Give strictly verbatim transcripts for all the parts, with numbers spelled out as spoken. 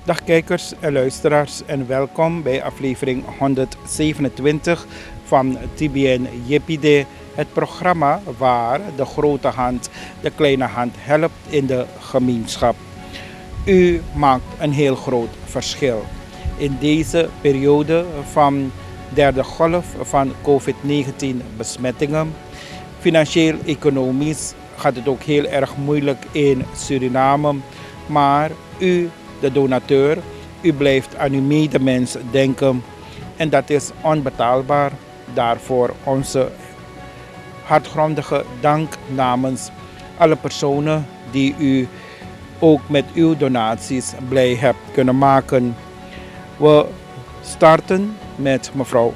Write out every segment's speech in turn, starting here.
Dag kijkers en luisteraars en welkom bij aflevering honderdzevenentwintig van T B N Jepide, het programma waar de grote hand de kleine hand helpt in de gemeenschap. U maakt een heel groot verschil. In deze periode van derde golf van COVID negentien besmettingen, financieel-economisch gaat het ook heel erg moeilijk in Suriname, maar u, de donateur, u blijft aan uw medemens denken en dat is onbetaalbaar. Daarvoor onze hartgrondige dank namens alle personen die u ook met uw donaties blij hebt kunnen maken. We starten met mevrouw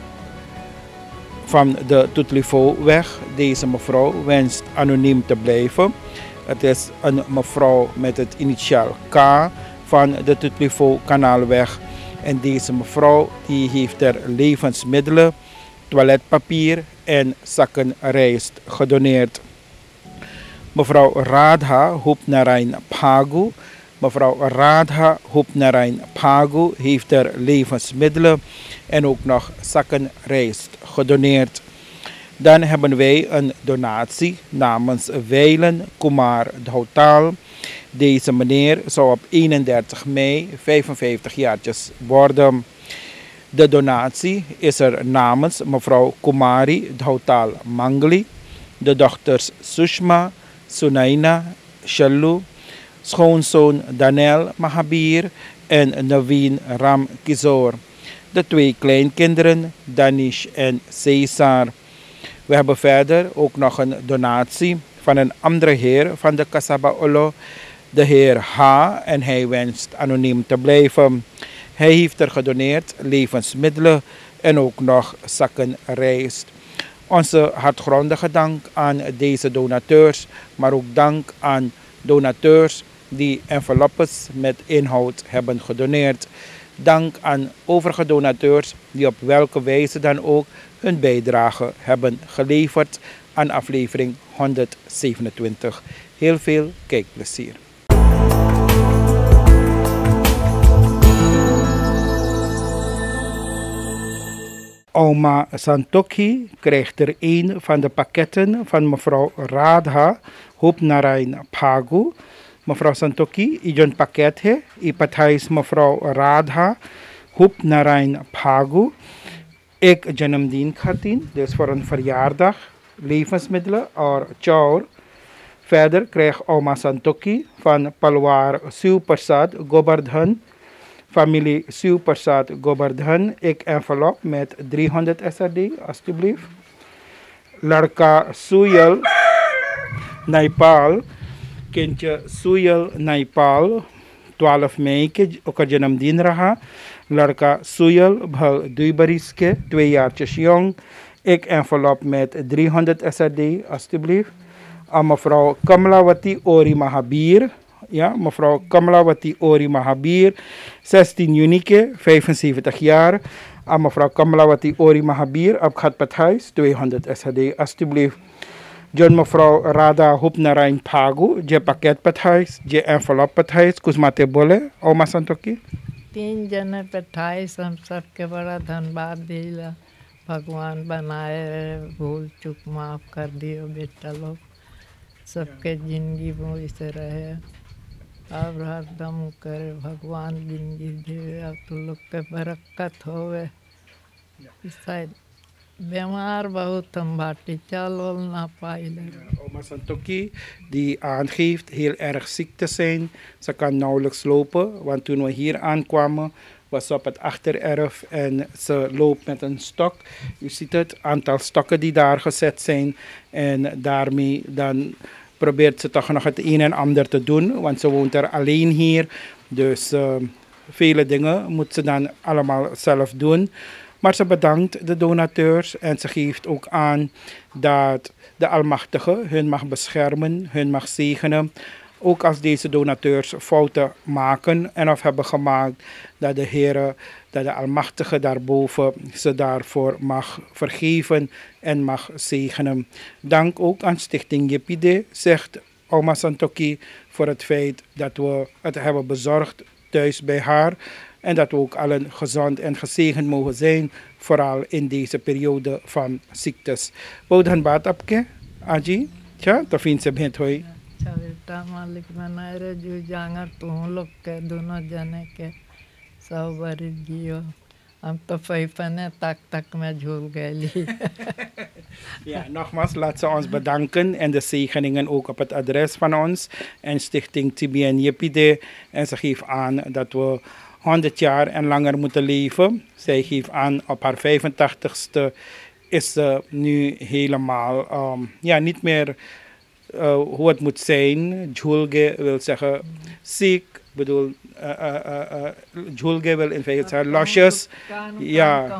van de Toetlifo-weg. Deze mevrouw wenst anoniem te blijven. Het is een mevrouw met het initiaal K van de Toetlifo-kanaalweg. En deze mevrouw die heeft er levensmiddelen, toiletpapier en zakken rijst gedoneerd. Mevrouw Radha Hoopnarain Pagu. Mevrouw Radha Hoopnarain Pagu heeft er levensmiddelen en ook nog zakken rijst gedoneerd. Dan hebben wij een donatie namens Weilen Kumar Dhautal. Deze meneer zou op eenendertig mei vijfenvijftig jaartjes worden. De donatie is er namens mevrouw Kumari Dhautal Mangli, de dochters Sushma, Sunaina, Shallu, schoonzoon Daniel Mahabir en Naveen Ram Kizor. De twee kleinkinderen Danish en Cesar. We hebben verder ook nog een donatie van een andere heer van de Kasaba Olo, de heer H. En hij wenst anoniem te blijven. Hij heeft er gedoneerd levensmiddelen en ook nog zakken rijst. Onze hartgrondige dank aan deze donateurs, maar ook dank aan donateurs die enveloppes met inhoud hebben gedoneerd. Dank aan overige donateurs die op welke wijze dan ook hun bijdrage hebben geleverd aan aflevering honderdzevenentwintig. Heel veel kijkplezier. Oma Santoki krijgt er een van de pakketten van mevrouw Radha Hoopnarain Pagu. Mevrouw Santoki, ijon pakket he, ipathais mevrouw Radha Hoopnarain Pagu. Ik janamdien khatin, dus voor een verjaardag, levensmiddelen or chaur. Verder krijgt oma Santoki van Palwar Siupersad Gobardhan, familie Siupersad Gobardhan, ik envelop met driehonderd S R D, alstublieft. Larka Suyal Naipal, kindje Suyal Naipal, twaalf mei ke oka janamdin raha. Larka Suyal bhal duibariske, twee jaartjes jong. Ik envelop met driehonderd S R D, alstublieft. Aan mevrouw Kamlawati Ori Mahabir. Ja, mevrouw Kamlawati Ori Mahabir, zestien juni, vijfenzeventig jaar. Aan mevrouw Kamlawati Ori Mahabir, Abkhat Pathuis, tweehonderd S H D, alstublieft. John mevrouw Radha Hoopnarain Pagu, je pakket Pathuis, je envelop Pathuis, Kusmate Bole, Oma Santoki. तीन जने पे अट्ठाईस हम सबके बड़ा धन्यवाद दिला। भगवान बनाए रहे, भूल चूक माफ कर दियो बेटा लोग, सबके जिंदगी में से रहे अब हरदम करे भगवान जिंदगी दे। अब तो लोग के बरकत होवे। शायद बीमार बहुत हम बाटी चल ना पाइले. Oma Santoki die aangeeft heel erg ziek te zijn. Ze kan nauwelijks lopen, want toen we hier aankwamen was ze op het achtererf en ze loopt met een stok. U ziet het aantal stokken die daar gezet zijn en daarmee dan probeert ze toch nog het een en ander te doen, want ze woont er alleen hier. Dus uh, vele dingen moet ze dan allemaal zelf doen. Maar ze bedankt de donateurs en ze geeft ook aan dat de Almachtige hun mag beschermen, hun mag zegenen. Ook als deze donateurs fouten maken en of hebben gemaakt, dat de Heere, dat de Almachtige daarboven ze daarvoor mag vergeven en mag zegenen. Dank ook aan Stichting Jepide, zegt Oma Santoki, voor het feit dat we het hebben bezorgd thuis bij haar. En dat we ook allen gezond en gezegend mogen zijn, vooral in deze periode van ziektes. Wouden baat apke, Aji? Ja, dat vindt ze bent hoi. Chavita malik banare ju jangar tu log ke dono jane ke sau barit jiyo. Am to vijfene tak tak met jul geli. Ja, nogmaals, laat ze ons bedanken en de zegeningen ook op het adres van ons en Stichting Tibi en Jepide. En ze geeft aan dat we honderd jaar en langer moeten leven. Zij geeft aan op haar vijfentachtigste is ze nu helemaal um, ja, niet meer uh, hoe het moet zijn. Julge wil zeggen ziek. Ik bedoel, uh, uh, uh, Julge wil in feite haar losjes. Ja.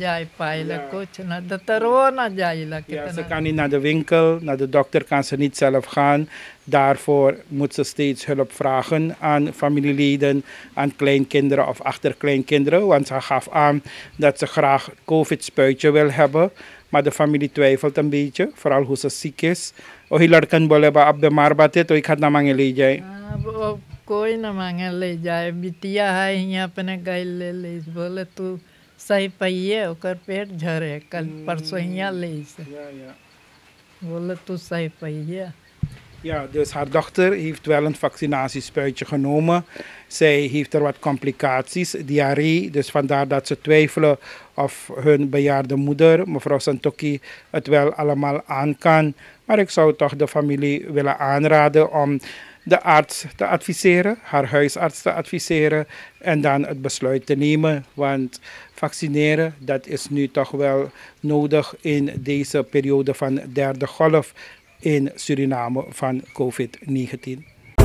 Ja, ze kan niet naar de winkel, naar de dokter kan ze niet zelf gaan. Daarvoor moet ze steeds hulp vragen aan familieleden, aan kleinkinderen of achterkleinkinderen. Want ze gaf aan dat ze graag het COVID-spuitje wil hebben. Maar de familie twijfelt een beetje, vooral hoe ze ziek is. Oh, hilar kan boleh ab de marbatet, oh, ik had naar mangelejai. कोई न मांगे ले जाए बिटिया है यहाँ अपने गए ले ले बोले तू सही पहिए ओकर पेट झरे कल परसों यहाँ ले से बोले तू सही पहिए. Ja, dus haar dochter heeft wel een vaccinatiespuitje genomen. Zij heeft er wat complicaties, diarree. Dus vandaar dat ze twijfelen of hun bejaarde moeder, mevrouw Santoki, het wel allemaal aan kan. Maar ik zou toch de familie willen aanraden om de arts te adviseren, haar huisarts te adviseren en dan het besluit te nemen. Want vaccineren, dat is nu toch wel nodig in deze periode van derde golf in Suriname van COVID negentien.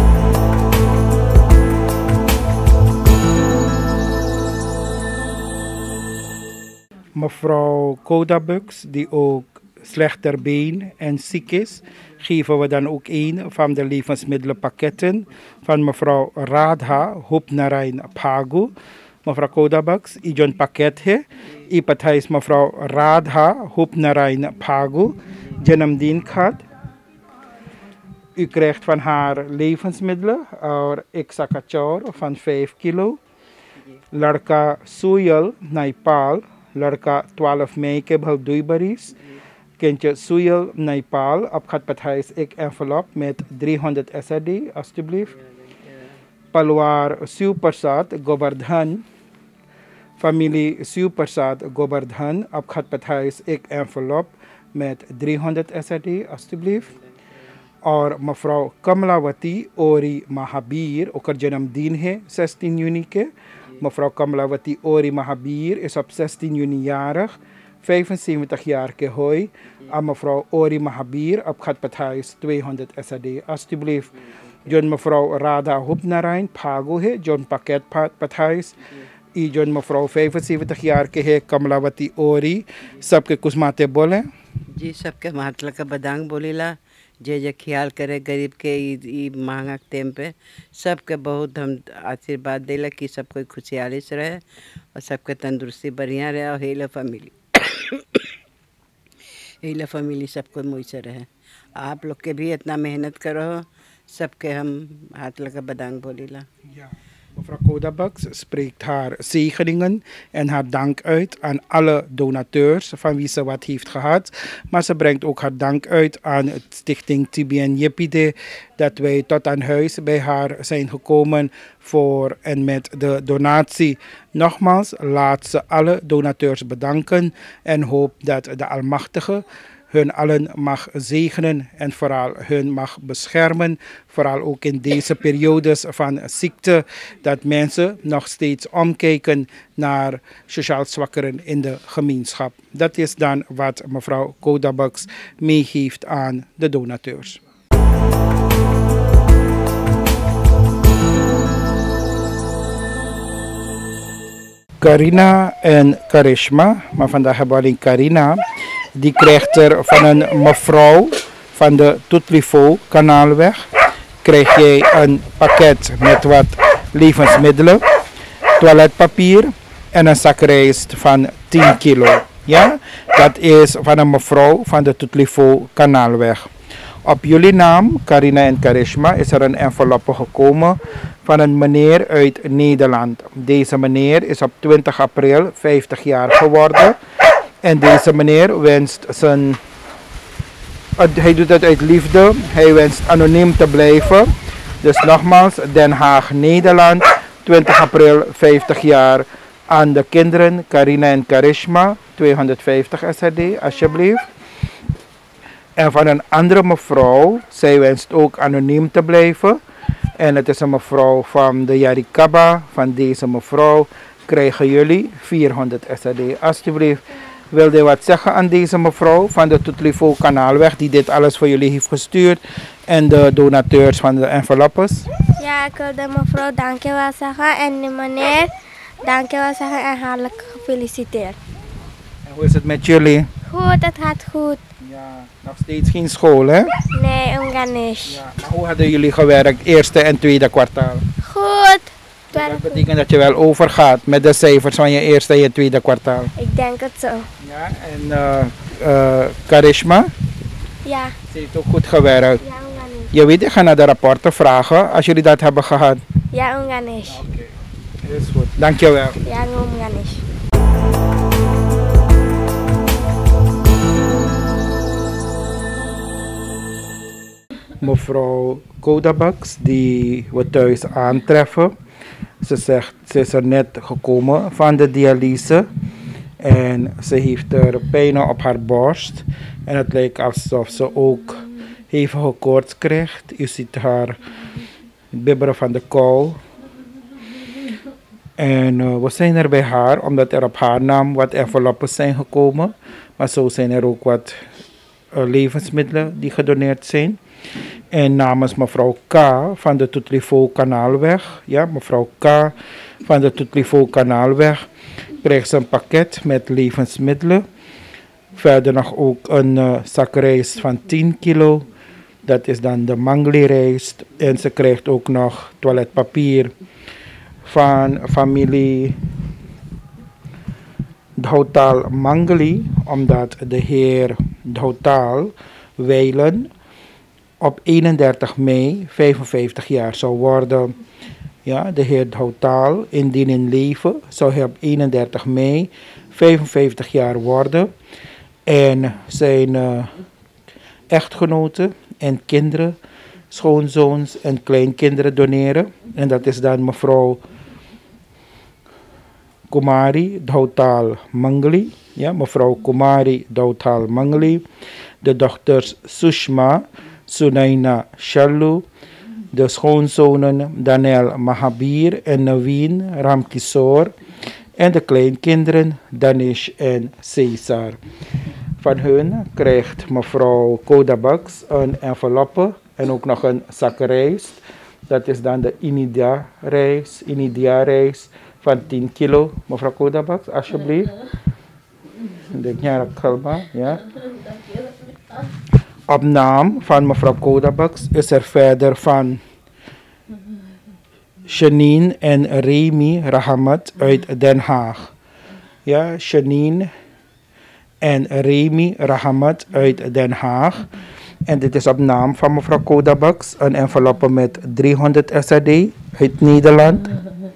Mevrouw Kodabux, die ook slecht ter been en ziek is, geven we dan ook een van de levensmiddelenpakketten van mevrouw Radha Hopnarain Pagu. Mevrouw Kodabux, ijon pakket he. Ipathay is mevrouw Radha Hopnarain Pagu. Janamdien gaat. U krijgt van haar levensmiddelen, और एक sakachor van vijf kilo. लड़का सुयल नेपाल, लड़का twaalf mei के भल दुई बरिस. Kindje Soeil Nepal, opgepathuis ik envelop met driehonderd S R D, alstublieft. Palwar Supersat Govardhan, familie Supersat Govardhan, opgepathuis ik envelop met driehonderd S R D, alstublieft. और mevrouw Kamlawati Ori Mahabir, ook haar janamdien है zestien juni के. Mevrouw Kamlawati Ori Mahabir is op zestien juni jarig, vijfenzeventig jaar ke hoi. Aan mevrouw Ori Mahabir op Gatpathuis tweehonderd S R D, alstublieft. John mevrouw Radha Hopnarain Pagu है, John Paket Pathuis. I John mevrouw vijfenzeventig jaar के है Kamlawati Ori. सबके कुछ माते बोले? जी सबके मातला का बदांग बोलीला, जे जे ख्याल करे गरीब के ई महंगा टेम पे सबके बहुत हम आशीर्वाद देला कि सब कोई खुशहाली से रहे और सबके तंदुरुस्ती बढ़िया रहे और हेला फैमिली हेला फैमिली सबको मुझ से रहे. आप लोग के भी इतना मेहनत करो, सबके हम हाथ लगा बदांग बोलीला. Ja. Mevrouw Kodabux spreekt haar zegeningen en haar dank uit aan alle donateurs van wie ze wat heeft gehad. Maar ze brengt ook haar dank uit aan het Stichting Tibi en Jepide, dat wij tot aan huis bij haar zijn gekomen voor en met de donatie. Nogmaals, laat ze alle donateurs bedanken en hoop dat de Almachtige hun allen mag zegenen en vooral hun mag beschermen. Vooral ook in deze periodes van ziekte, dat mensen nog steeds omkijken naar sociaal zwakkeren in de gemeenschap. Dat is dan wat mevrouw Kodabux meegeeft aan de donateurs. Karina en Karishma, maar vandaag hebben we alleen Karina. Die krijgt er van een mevrouw van de Tutlifo Kanaalweg. Krijg jij een pakket met wat levensmiddelen, toiletpapier en een zak rijst van tien kilo. Ja? Dat is van een mevrouw van de Tutlifo Kanaalweg. Op jullie naam, Carina en Karishma, is er een enveloppe gekomen van een meneer uit Nederland. Deze meneer is op twintig april vijftig jaar geworden. En deze meneer wenst zijn... Hij doet het uit liefde. Hij wenst anoniem te blijven. Dus nogmaals, Den Haag, Nederland, twintig april, vijftig jaar. Aan de kinderen, Carina en Karishma, tweehonderdvijftig S R D, alsjeblieft. En van een andere mevrouw, zij wenst ook anoniem te blijven. En het is een mevrouw van de Yarikaba. Van deze mevrouw krijgen jullie vierhonderd S R D. Alsjeblieft, wilde je wat zeggen aan deze mevrouw van de Tutlivo Kanaalweg die dit alles voor jullie heeft gestuurd. En de donateurs van de enveloppes? Ja, ik wil de mevrouw dankjewel zeggen en de meneer dankjewel zeggen en hartelijk gefeliciteerd. En hoe is het met jullie? Goed, het gaat goed. Ja, nog steeds geen school, hè? Nee, Unganisch. Ja, maar hoe hadden jullie gewerkt, eerste en tweede kwartaal? Goed. Dat betekent dat je wel overgaat met de cijfers van je eerste en je tweede kwartaal. Ik denk het zo. Ja, en uh, uh, Karishma? Ja. Ze heeft ook goed gewerkt. Ja, Unganisch. Je weet, ik ga naar de rapporten vragen als jullie dat hebben gehad. Ja, Unganisch. Oké, okay. Is goed. Dankjewel. Ja, Unganisch. Mevrouw Kodabaks, die we thuis aantreffen. Ze zegt, ze is er net gekomen van de dialyse. En ze heeft er pijn op haar borst. En het lijkt alsof ze ook hevige koorts krijgt. U ziet haar bibberen van de kou. En uh, we zijn er bij haar, omdat er op haar naam wat enveloppen zijn gekomen. Maar zo zijn er ook wat uh, levensmiddelen die gedoneerd zijn. En namens mevrouw K. van de Tutlivo Kanaalweg, ja, mevrouw K. van de Tutlivo Kanaalweg, krijgt ze een pakket met levensmiddelen. Verder nog ook een uh, zak rijst van tien kilo. Dat is dan de mangli rijst. En ze krijgt ook nog toiletpapier van familie Dhautal Mangli, omdat de heer Dhautal Weilen op eenendertig mei vijfenvijftig jaar zou worden. Ja, de heer Dhautal, indien in leven, zou hij op eenendertig mei vijfenvijftig jaar worden. En zijn uh, echtgenoten en kinderen, schoonzoons en kleinkinderen doneren. En dat is dan mevrouw Kumari Dhautal Mangli. Ja, mevrouw Kumari Dhautal Mangli. De dochters Sushma Sunaina Shallu, de schoonzonen Daniel Mahabir en Naveen Ramkisor en de kleinkinderen Danish en Caesar. Van hun krijgt mevrouw Kodabaks een enveloppe en ook nog een zak rijst. Dat is dan de Inidia rijst, Inidia rijst van tien kilo. Mevrouw Kodabaks, alsjeblieft. De Kalma, ja. Op naam van mevrouw Kodabaks is er verder van Janine en Remy Rahamat uit Den Haag. Ja, Janine en Remy Rahamat uit Den Haag. En dit is op naam van mevrouw Kodabaks, een enveloppe met driehonderd S R D uit Nederland.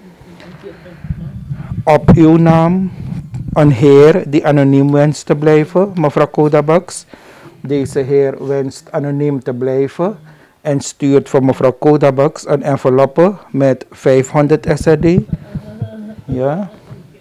Op uw naam een heer die anoniem wenst te blijven, mevrouw Kodabaks. Deze heer wenst anoniem te blijven en stuurt voor mevrouw Kodabaks een enveloppe met vijfhonderd S R D. Ja.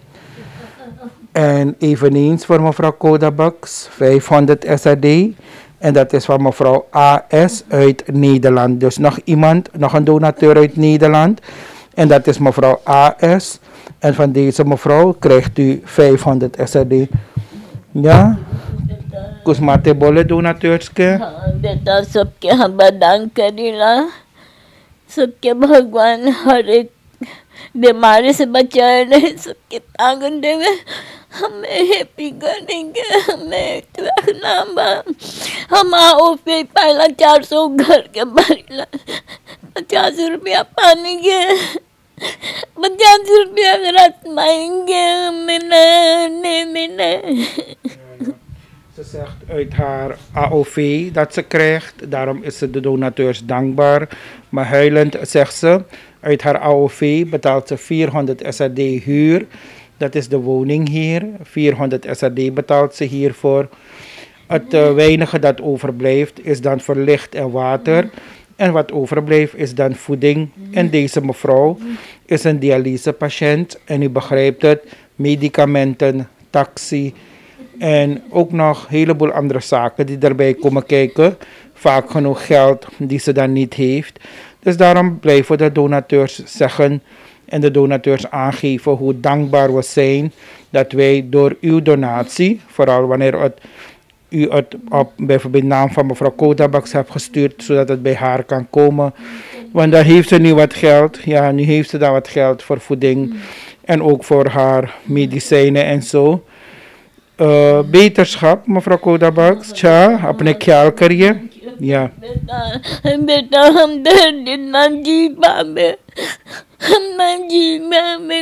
En eveneens voor mevrouw Kodabaks vijfhonderd S R D. En dat is van mevrouw A S uit Nederland. Dus nog iemand, nog een donateur uit Nederland. En dat is mevrouw A S. En van deze mevrouw krijgt u vijfhonderd S R D. Ja. Kusmate boleh donateurs के बेटा सबके हम बदान करीला सबके भगवान हर एक बीमारी से बचाए रहे सबके ताकत देवे हमें हैप्पी करेंगे हमें रखना बा हम आओ पे पहला चार सौ घर के भरीला पचास रुपया पानी के पचास रुपया रात माएंगे मिले नहीं मिले. Ze zegt uit haar A O V dat ze krijgt. Daarom is ze de donateurs dankbaar. Maar huilend zegt ze, uit haar A O V betaalt ze vierhonderd S R D huur. Dat is de woning hier. vierhonderd S R D betaalt ze hiervoor. Het uh, weinige dat overblijft is dan voor licht en water. En wat overblijft is dan voeding. En deze mevrouw is een dialysepatiënt. En u begrijpt het, medicamenten, taxi en ook nog een heleboel andere zaken die erbij komen kijken. Vaak genoeg geld die ze dan niet heeft. Dus daarom blijven de donateurs zeggen en de donateurs aangeven hoe dankbaar we zijn dat wij door uw donatie, vooral wanneer het, u het op bijvoorbeeld naam van mevrouw Kodabaks hebt gestuurd, zodat het bij haar kan komen. Want dan heeft ze nu wat geld. Ja, nu heeft ze dan wat geld voor voeding en ook voor haar medicijnen en zo. Uh, beterschap, mevrouw Kodabaks. Tja, apne ख्याल करिए. Ja. बेटा हम दर्द ना जी पावे हम ना जी पावे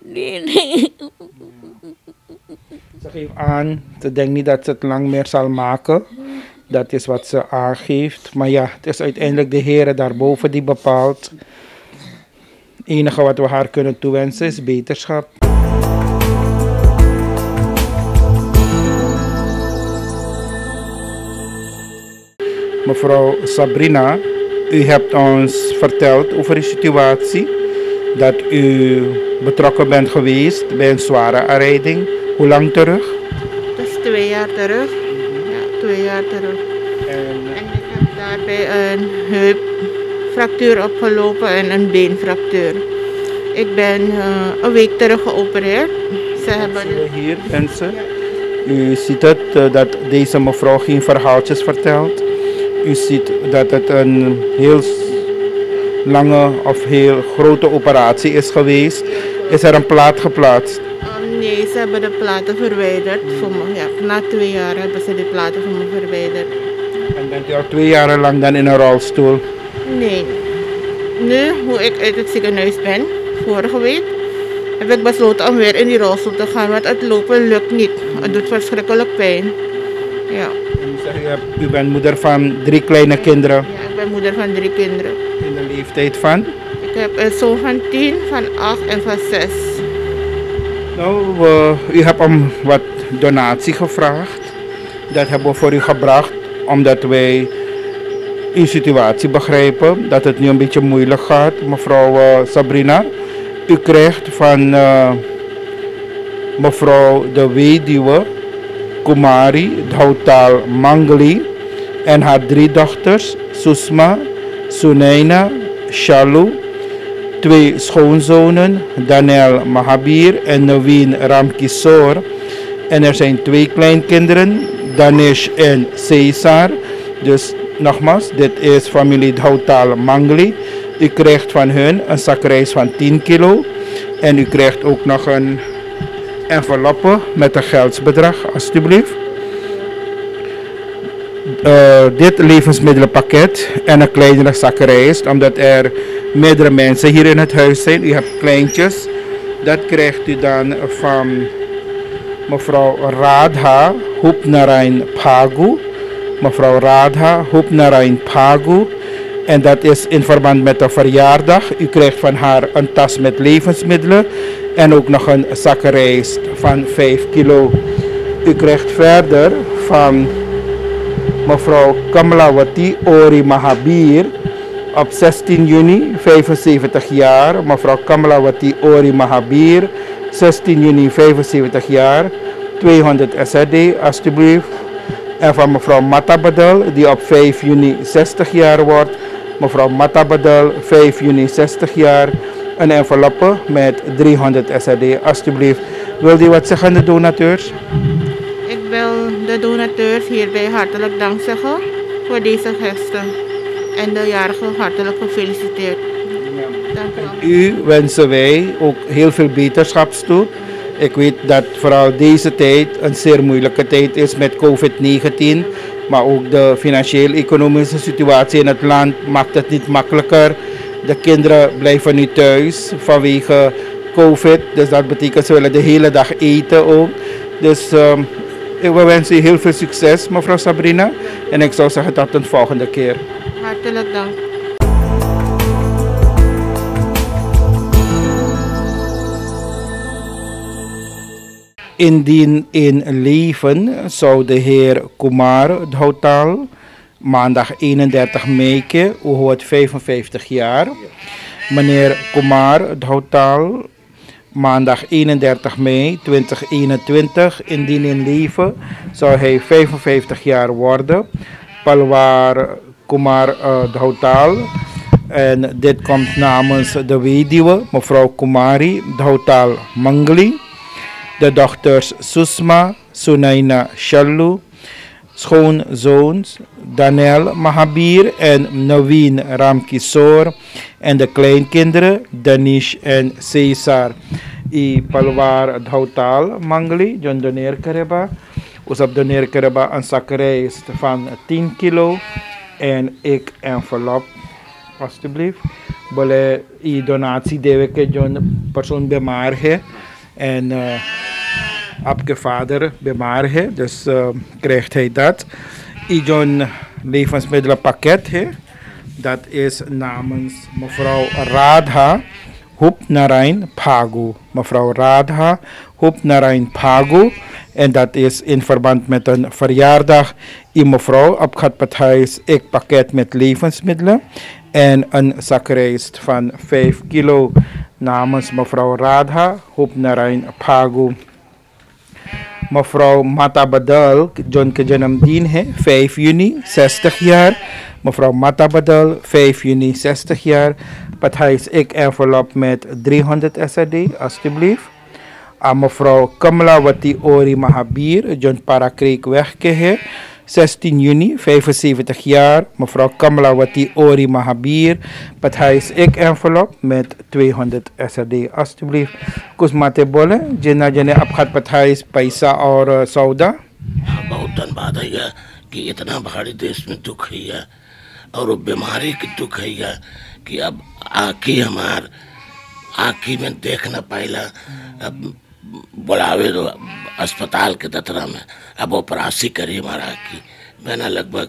Ze geeft aan, ze denkt niet dat ze het lang meer zal maken. Dat is wat ze aangeeft. Maar ja, het is uiteindelijk de Heer daarboven die bepaalt. Het enige wat we haar kunnen toewensen is beterschap. Mevrouw Sabrina, u hebt ons verteld over de situatie. Dat u betrokken bent geweest bij een zware aanrijding. Hoe lang terug? Dat is twee jaar terug. Ja, twee jaar terug. En, En ik heb daarbij een heupfractuur opgelopen en een beenfractuur. Ik ben uh, een week terug geopereerd. Ze hebben... hier, mensen. U ziet het, uh, dat deze mevrouw geen verhaaltjes vertelt. U ziet dat het een heel lange of heel grote operatie is geweest. Is er een plaat geplaatst? Um, nee, ze hebben de platen verwijderd. Voor me. Ja, na twee jaar hebben ze de platen voor me verwijderd. En bent u al twee jaar lang dan in een rolstoel? Nee. Nu, hoe ik uit het ziekenhuis ben, vorige week, heb ik besloten om weer in die rolstoel te gaan, want het lopen lukt niet. Het doet verschrikkelijk pijn. Ja. U, zegt, u, hebt, u bent moeder van drie kleine kinderen. Ja, ik ben moeder van drie kinderen. In de leeftijd van? Ik heb een zoon van tien, van acht en van zes. Nou, uh, u hebt om wat donatie gevraagd. Dat hebben we voor u gebracht, omdat wij uw situatie begrijpen. Dat het nu een beetje moeilijk gaat, mevrouw uh, Sabrina. U krijgt van uh, mevrouw de weduwe Kumari Dhautal Mangli en haar drie dochters, Susma, Sunaina, Shalu, twee schoonzonen, Daniel Mahabir en Naveen Ramkisor. En er zijn twee kleinkinderen, Danish en Cesar. Dus nogmaals, dit is familie Dhautal Mangli. U krijgt van hun een zak rijst van tien kilo. En u krijgt ook nog een enveloppe met een geldsbedrag, alstublieft. Uh, dit levensmiddelenpakket en een kleinere zak rijst, omdat er meerdere mensen hier in het huis zijn. U hebt kleintjes. Dat krijgt u dan van mevrouw Radha Hupnarain Phagu. Mevrouw Radha Hupnarain Phagu. En dat is in verband met de verjaardag. U krijgt van haar een tas met levensmiddelen. En ook nog een zak rijst van vijf kilo. U krijgt verder van mevrouw Kamalawati Ori Mahabir. Op zestien juni, vijfenzeventig jaar. Mevrouw Kamalawati Ori Mahabir. zestien juni, vijfenzeventig jaar. tweehonderd S R D, alstublieft. En van mevrouw Matabadal, die op vijf juni zestig jaar wordt. Mevrouw Matabadal, vijf juni zestig jaar. Een enveloppe met driehonderd S R D, alstublieft. Wilt u wat zeggen aan de donateurs? Ik wil de donateurs hierbij hartelijk dank zeggen voor deze gesten. En de jarige hartelijk gefeliciteerd. Dank u wel. U wensen wij ook heel veel beterschaps toe. Ik weet dat vooral deze tijd een zeer moeilijke tijd is met covid negentien. Maar ook de financieel-economische situatie in het land maakt het niet makkelijker. De kinderen blijven nu thuis vanwege covid. Dus dat betekent ze willen de hele dag eten ook. Dus um, Ik wens u heel veel succes, mevrouw Sabrina. En ik zou zeggen tot een volgende keer. Hartelijk dank. Indien in leven zou de heer Kumar Dhautal maandag eenendertig mei, u hoort vijfenvijftig jaar. Meneer Kumar Dhautal, maandag eenendertig mei tweeduizend eenentwintig, indien in leven zou hij vijfenvijftig jaar worden. Palwar Kumar uh, Dhautal. En dit komt namens de weduwe, mevrouw Kumari Dhautal Mangli. De dochters Susma, Sunaina Shallu, schoonzoons Daniel Mahabir en Naveen Ramkisor en de kleinkinderen Danish en Cesar. I Palwar Dhautal Mangli, John doneer Kareba. Usap doneer Kareba een zak rijst van tien kilo en ik envelop, alsjeblieft. Bole i donatie deweke John persoon bemaar he en uh, Abke vader bemaar he, dus uh, krijgt hij dat. I John levensmiddelenpakket he, dat is namens mevrouw Radha Hupnarain Phagu. Mevrouw Radha Hupnarain Phagu. En dat is in verband met een verjaardag. I mevrouw opgaat pathuis ik pakket met levensmiddelen. En een zak rijst van vijf kilo namens mevrouw Radha Hupnarain Phagu. Mevrouw Mata Badal, John Kejanamdien, vijf juni, zestig jaar. Mevrouw Mata Badal, vijf juni, zestig jaar. Pathuis ik envelop met driehonderd S R D, alstublieft. Aan mevrouw Kamlawati Ori Mahabir, John Parakreek Wegkehe, zestien juni, vijfenzeventig jaar. Mevrouw Kamlawati Ori Mahabir, Pathuis ik envelop met tweehonderd S R D, alstublieft. Kusmate bolle, Jena Jene Abkhat Pathuis, Paisa और सौदा. बहुत धन्यवाद है कि इतना भारी देश में दुख है और वो बीमारी की दुख है कि अब आँखी हमार आँखी में देख न पाइला, अब बुलावे तो अस्पताल के दतरा में अब ऑपरेशन करी हमारा आँखी मैंने लगभग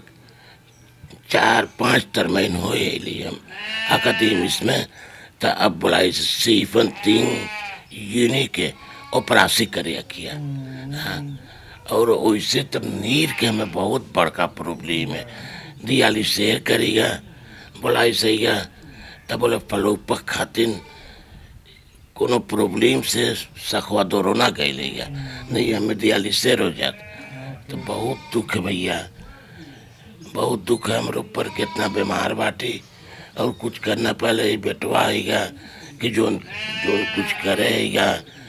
चार पाँच तरमहीन हो लिए हम अकदीम इसमें तो अब बुलाई सीफन तीन यूनि के ऑपरेशन करे किया। हाँ, और वैसे तो नीर के हमें बहुत बड़का प्रॉब्लम है। दियाली शेयर करेगा बुलाई सही तब बोले फलोपक खातिन कोनो प्रॉब्लम से सखवा दौरो ना गई लेगा नहीं हमें दियाली शेर हो जाता तो बहुत दुख है भैया, बहुत दुख है हमारे ऊपर कितना बीमार बाटी और कुछ करना पहले ही बेटवा आएगा कि जो जो कुछ करेगा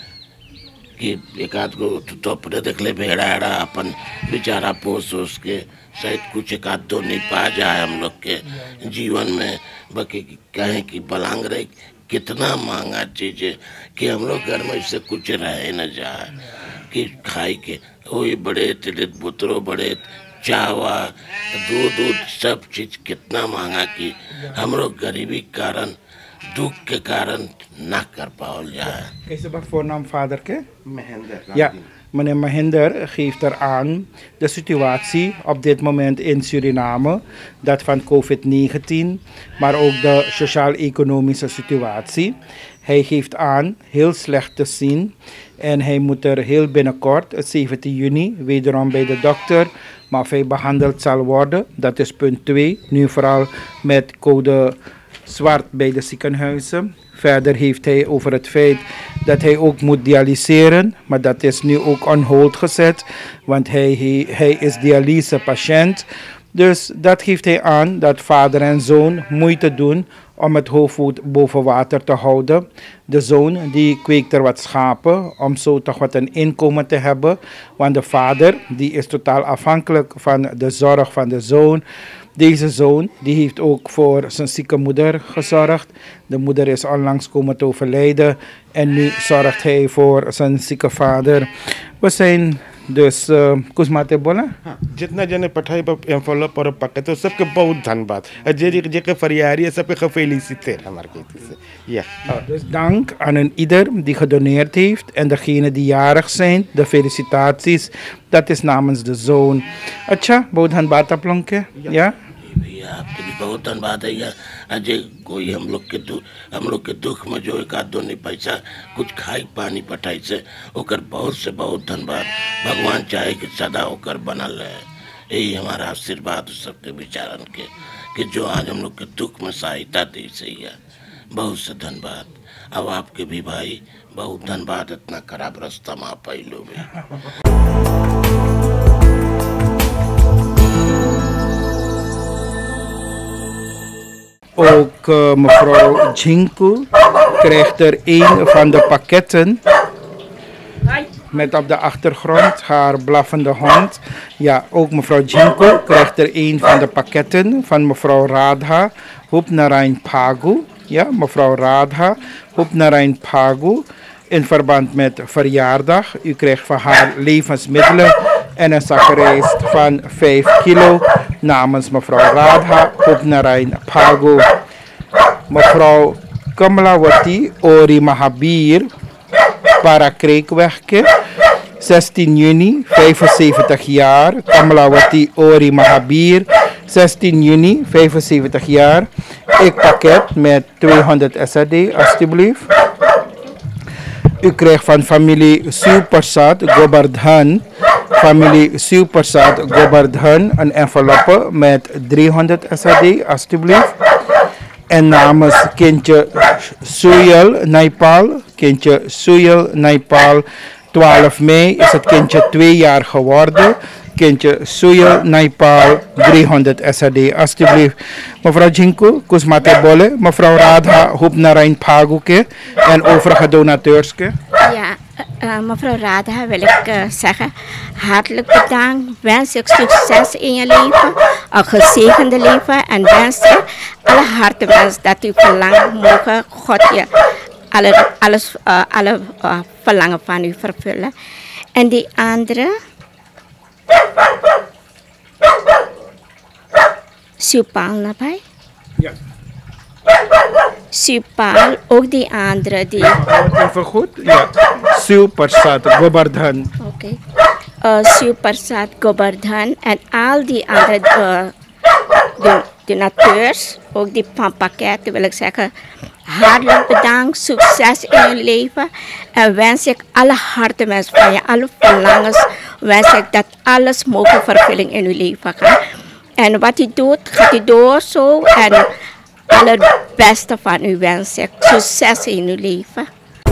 कि एक आध को तो अपने देख ले भेड़ा एड़ा अपन बेचारा पोस ओस के शायद कुछ एक आध दो नहीं पा जाए हम लोग के जीवन में बाकी कहें कि बलांग रहे कितना महंगा चीज़ है कि हम लोग घर में इससे कुछ रहे न जाए कि खाई के वही बड़े तिलित बुतरो बड़े चावा दूध दूध सब चीज़ कितना महंगा कि हम लोग गरीबी कारण दुख के कारण ना कर पाओल जाए। Is het voornaam vader ke? Mahinder. Ja, meneer Mahinder geeft er aan de situatie op dit moment in Suriname, dat van COVID negentien, maar ook de sociaal-economische situatie. Hij geeft aan heel slecht te zien en hij moet er heel binnenkort, zeventien juni, wederom bij de dokter, maar of hij behandeld zal worden. Dat is punt twee, nu vooral met code zwart bij de ziekenhuizen. Verder heeft hij over het feit dat hij ook moet dialyseren, maar dat is nu ook on hold gezet, want hij, hij, hij is dialysepatiënt. Dus dat geeft hij aan dat vader en zoon moeite doen om het hoofd boven water te houden. De zoon die kweekt er wat schapen om zo toch wat een inkomen te hebben, want de vader die is totaal afhankelijk van de zorg van de zoon. Deze zoon die heeft ook voor zijn zieke moeder gezorgd. De moeder is onlangs komen te overlijden en nu zorgt hij voor zijn zieke vader. We zijn Dus uh, कुछ माते बोला हाँ, जितना जने पठाई पर एनवेलप और पैकेट तो सबके बहुत धन्यवाद जे जे जे feliciteren सबके gefeliciteerd हमारे के ja. Dus dank aan een ieder die gedoneerd heeft en degene die jarig zijn, de felicitaties. Dat is namens de zoon. अच्छा बहुत धन्यवाद आप लोगों के या भैया आपके भी बहुत धन्यवाद है यार अजय कोई हम लोग के दुख हम लोग के दुख में जो एक आध दो नहीं पैसा कुछ खाई पानी पटाई से ओकर बहुत से बहुत धन्यवाद भगवान चाहे कि सदा होकर बनल रहे यही हमारा आशीर्वाद सबके विचारन के कि जो आज हम लोग के दुख में सहायता दी सही है बहुत से धन्यवाद अब आपके भी भाई बहुत धन्यवाद इतना खराब रास्ता में आप लो भी Ook uh, mevrouw Jinku krijgt er een van de pakketten met op de achtergrond haar blaffende hond. Ja, ook mevrouw Jinku krijgt er een van de pakketten van mevrouw Radha Hupnarain Pagu. Ja, mevrouw Radha Hupnarain Pagu in verband met verjaardag. U krijgt van haar levensmiddelen en een zak rijst van vijf kilo namens mevrouw Radha Hupnarain Pagu. Mevrouw Kamalawati Ori Mahabir Parakreekwegke zestien juni vijfenzeventig jaar. Kamalawati Ori Mahabir zestien juni vijfenzeventig jaar. Ik pakket met tweehonderd S R D alstublieft. U krijgt van familie Supersad Gobardhan, familie Supersad Gobardhan een enveloppe met driehonderd S R D alstublieft. En namens kindje Suyal Naipal, kindje Suyal Naipal, twaalf mei is het kindje twee jaar geworden. Kindje Suyal Naipal, driehonderd S R D alstublieft. Mevrouw Jinku, Kusmate Bolle, mevrouw Radha Hupnarain Paguke en overige donateurske. Ja, uh, mevrouw Radha wil ik uh, zeggen, hartelijk bedankt. Wens ik succes in je leven, een gezegende leven en wens je alle harte wens dat u verlangt mogen God je alle, alles, uh, alle uh, verlangen van u vervullen. En die andere, Supal nabij? Ja. Supal, ook die andere die... Even goed? Ja. Supersad Gobardhan. Oké. Okay. Uh, Supersad Gobardhan en al die andere uh, donateurs, ook die van pakketten wil ik zeggen, hartelijk bedankt, succes in je leven en wens ik alle hartenwens van je, alle verlangens, wens ik dat alles mogen vervulling in uw leven gaan. En wat u doet, gaat u door zo en allerbeste van u wens ik, succes in uw leven.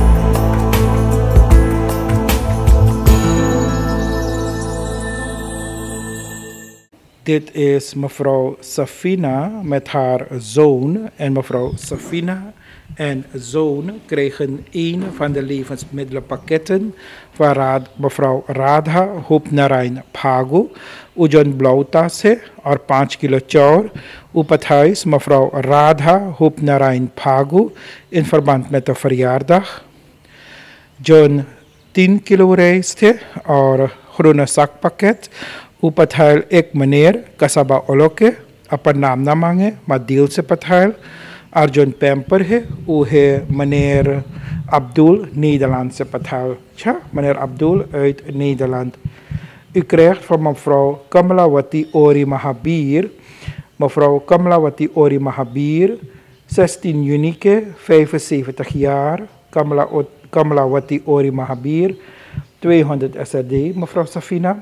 Dit is mevrouw Safina met haar zoon. En mevrouw Safina en zoon kregen een van de levensmiddelenpakketten van Raad, mevrouw Radha Hupnarain Pagu. Ujon Blautase और पाँच किलो चाउर उपथाइस mevrouw Radha Hupnarain Pagu in verband met de verjaardag. John tien kilo rijst और groene zakpakket. Upathail ik meneer Kasaba Oloke, अपन नाम ना मांगे maar दिल से पथाइल. Arjun Pemper है, उ है meneer Abdul Nederland से पथाइल. Tja, meneer Abdul uit Nederland. U krijgt van mevrouw Kamalawati Ori Mahabir, mevrouw Kamalawati Ori Mahabir, zestien juni, vijfenzeventig jaar. Kamala, Kamalawati Ori Mahabir, tweehonderd S R D, mevrouw Safina.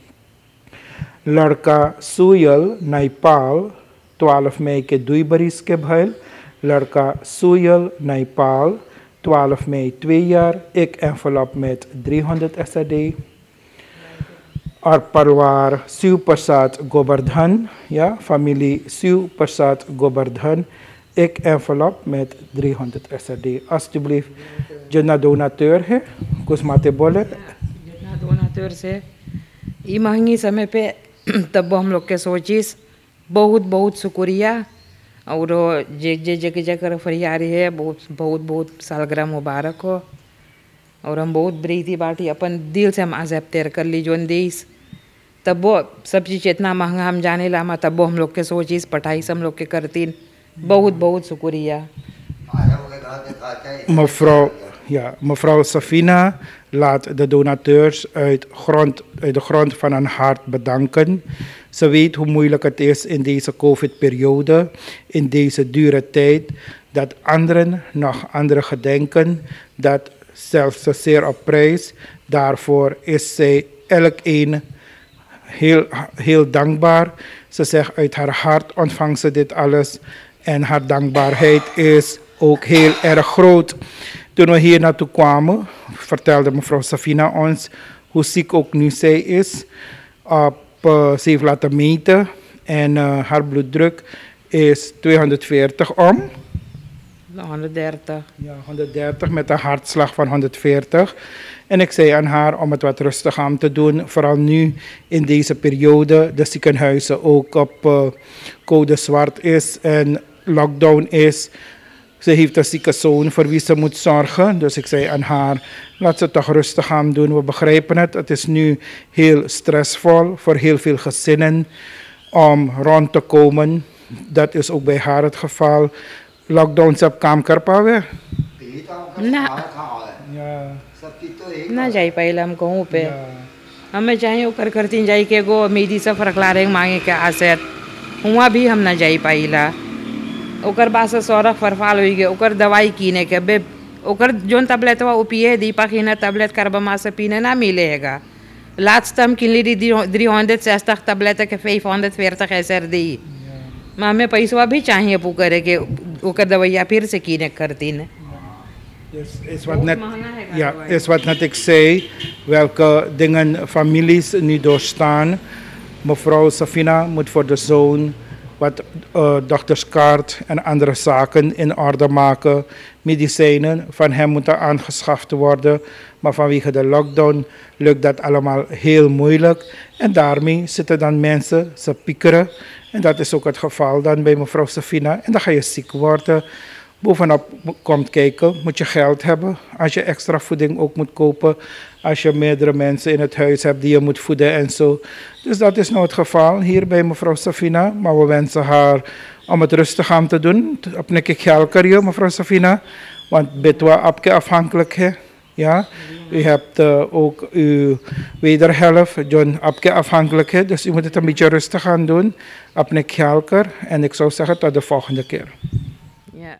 लड़का सुयल Nepal twaalf mei के दुई बरिस के भइल. लड़का सुयल Nepal twaalf mei twee jaar. एक envelop met driehonderd S R D. और परिवार शिव प्रसाद गोवर्धन, ja, familie शिव प्रसाद गोवर्धन, एक envelop met driehonderd S R D. Alsjeblieft, जितना donateur है कुछ माते बोले. जितना donateur से ये महंगी समय पे तब हम लोग के सोचिस बहुत बहुत शुक्रिया और जे जे जगह जगह फरियारी है बहुत बहुत बहुत सालगिरह मुबारक हो और हम बहुत ब्रीती बाटी अपन दिल से हम आज़ाब तैर कर ली जोन देश तब वो सब चीज़ इतना महंगा हम जाने लामा तब वो हम लोग के सोचीस पढ़ाई से हम लोग के करतीन बहुत बहुत शुक्रिया Mevrouw, ja, mevrouw Safina laat de donateurs uit, grond, uit de grond van haar hart bedanken. Ze weet hoe moeilijk het is in deze COVID-periode, in deze dure tijd, dat anderen nog anderen gedenken, dat zelfs ze zeer op prijs. Daarvoor is zij elk een heel, heel dankbaar. Ze zegt uit haar hart ontvangt ze dit alles en haar dankbaarheid is ook heel erg groot. Toen we hier naartoe kwamen, vertelde mevrouw Safina ons hoe ziek ook nu zij is. Op, uh, ze heeft laten meten en uh, haar bloeddruk is tweehonderdveertig om. honderddertig. Ja, honderddertig met een hartslag van honderdveertig. En ik zei aan haar om het wat rustig aan te doen. Vooral nu in deze periode de ziekenhuizen ook op uh, code zwart is en lockdown is. Ze heeft een zieke zoon voor wie ze moet zorgen. Dus ik zei aan haar, laat ze toch rustig aan doen. We begrijpen het. Het is nu heel stressvol voor heel veel gezinnen om rond te komen. Dat is ook bij haar het geval. Lockdown सब काम कर पावे ना ना जाई पाइला हम कहूँ पे हमें चाहिए ओकर करती जाई के गो मेरी सब रखला रहे मांगे के आसेट हुआ भी हम ना जाई पाइला ओकर बास सौरख फरफाल हुई गए ओकर दवाई कीने के बे ओकर जोन तबलेट वा पिए दीपा खीना तबलेट करबमा से पीने ना मिलेगा लास्ट हम किनली दी driehonderdzestig tabletten के vijfhonderdveertig S R D maar हमें पैसा भी चाहिए पू करे के ओकर दवाइयाँ फिर से कीने करती ने Dus is wat, net, ja, is wat net ik zei, welke dingen families nu doorstaan. Mevrouw Safina moet voor de zoon wat uh, dokterskaart en andere zaken in orde maken. Medicijnen van hem moeten aangeschaft worden. Maar vanwege de lockdown lukt dat allemaal heel moeilijk. En daarmee zitten dan mensen, ze piekeren. En dat is ook het geval dan bij mevrouw Safina. En dan ga je ziek worden. Bovenop komt kijken, moet je geld hebben. Als je extra voeding ook moet kopen. Als je meerdere mensen in het huis hebt die je moet voeden en zo. Dus dat is nou het geval hier bij mevrouw Safina. Maar we wensen haar om het rustig aan te doen. Op een keer geld krijgen, mevrouw Safina. Want betwa apke afhankelijk hè. Ja, u hebt uh, ook uw wederhelft, John apke afhankelijk hè. Dus u moet het een beetje rustig aan doen. Op een keer. En ik zou zeggen tot de volgende keer. Ja.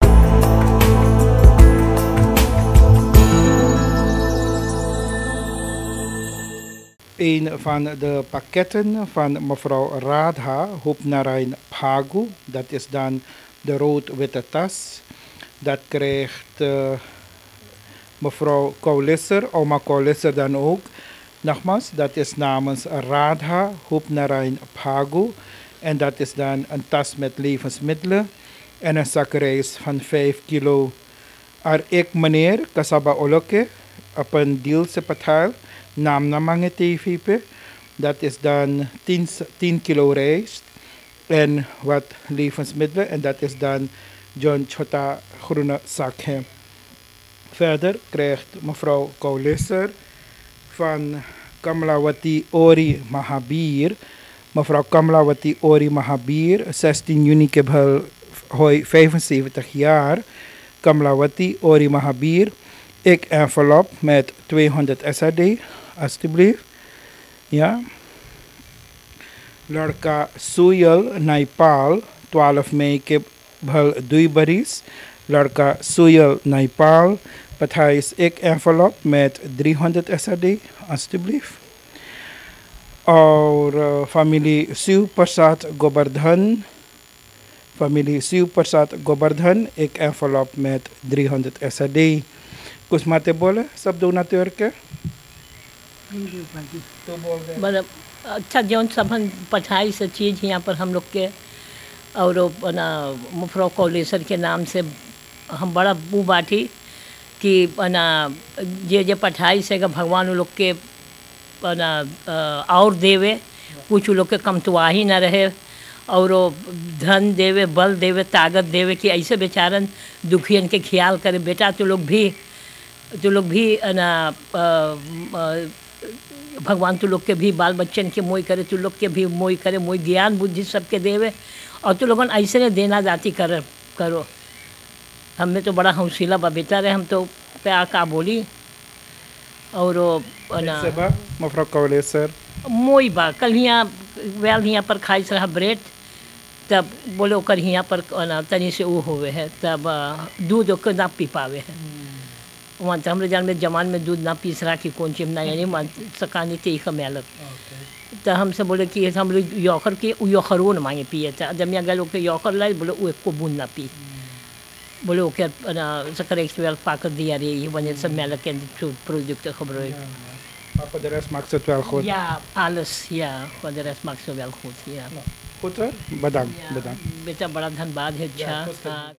Een van de pakketten van mevrouw Radha Hoopnarain Phagu, dat is dan de rood-witte tas. Dat krijgt uh, mevrouw Kaulisser, oma Kaulisser dan ook. Nogmaals, dat is namens Radha Hoopnarain Phagu. En dat is dan een tas met levensmiddelen en een zak rijst van vijf kilo. Ar ik meneer Kasaba Oloke op een deelse pataal. Naam namange T V P. Dat is dan tien kilo rijst en wat levensmiddelen. En dat is dan John Chota groene zakje. Verder krijgt mevrouw Kaulisser van Kamlawati Ori Mahabir. Mevrouw Kamlawati Ori Mahabir, zestien juni Kibhal Hoi, vijfenzeventig jaar. Kamlawati Ori Mahabir. Ik envelop met tweehonderd S R D, alstublieft. Ja. Lorca Suyal Naipal, twaalf mei Kip Bhal Duibaris. Lorca Suyal Naipal, Pathais ik envelop met driehonderd S R D, alstublieft. Our uh, familie Siu Persat Gobardhan. Familie Siu Persat Gobardhan, ik envelop met driehonderd S R D. कुछ माते बोले सब डोनाteur के मतलब अच्छा जौन सब हम पढ़ाई से चीज़ यहाँ पर हम लोग के और ना मुफरो कॉलेसर के नाम से हम बड़ा बू बाटी कि ना जे जे पढ़ाई से भगवान उन लोग के ना और देवे कुछ लोग के कमतुआ ही ना रहे और धन देवे बल देवे ताकत देवे कि ऐसे बेचारन दुखियन के ख्याल करे बेटा तो लोग भी तुम लोग भी ना भगवान तुम लोग के भी बाल बच्चन के मोई करे, तुम लोग के भी मोई करे, मोई ज्ञान बुद्धि सबके देवे और तुम लोगों ऐसे ने देना जाती कर करो। हमें तो बड़ा हौसला बा बेटा रहे, हम तो प्यार का बोली और ना mevrouw Kouwleser मोई बा कल यहाँ वेल यहाँ पर खाई रहा ब्रेड, तब बोले ओकर यहाँ पर ना तनी से वो होवे है, तब दूध ओकर ना पी पावे है। वहाँ तो हमारे जान में जमान में दूध ना पीस रहा कि कौन चीज ना यानी मान सकानी ते का मेलक। तो हमसे बोले कि हम लोग यौकर के यौखरों न मांगे पिए था, जब मैं गए लोग के यौकर लाई बोले वो एक को बूंद ना पी, बोले ओके ना सकर एक वेल पाकर दिया रे ये बने सब मेलक के प्रोडक्ट खबर है। Maar voor de rest maakt ze het wel goed. Ja, alles, ja. Voor de rest maakt ze wel goed, ja. Goed hoor, bedankt, ja, bedankt. बेटा बड़ा धन्यवाद है। अच्छा हाँ।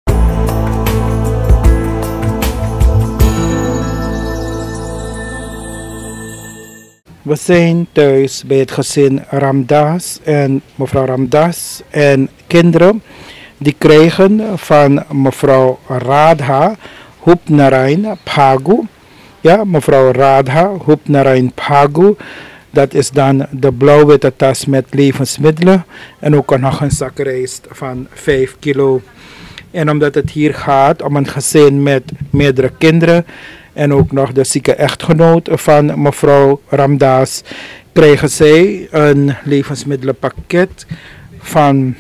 We zijn thuis bij het gezin Ramdas en mevrouw Ramdas en kinderen die krijgen van mevrouw Radha Hoopnarain Phagu. Ja, mevrouw Radha Hoopnarain Phagu. Dat is dan de blauw-witte tas met levensmiddelen en ook nog een zak rijst van vijf kilo. En omdat het hier gaat om een gezin met meerdere kinderen en ook nog de zieke echtgenoot van mevrouw Ramdas, krijgen zij een levensmiddelenpakket van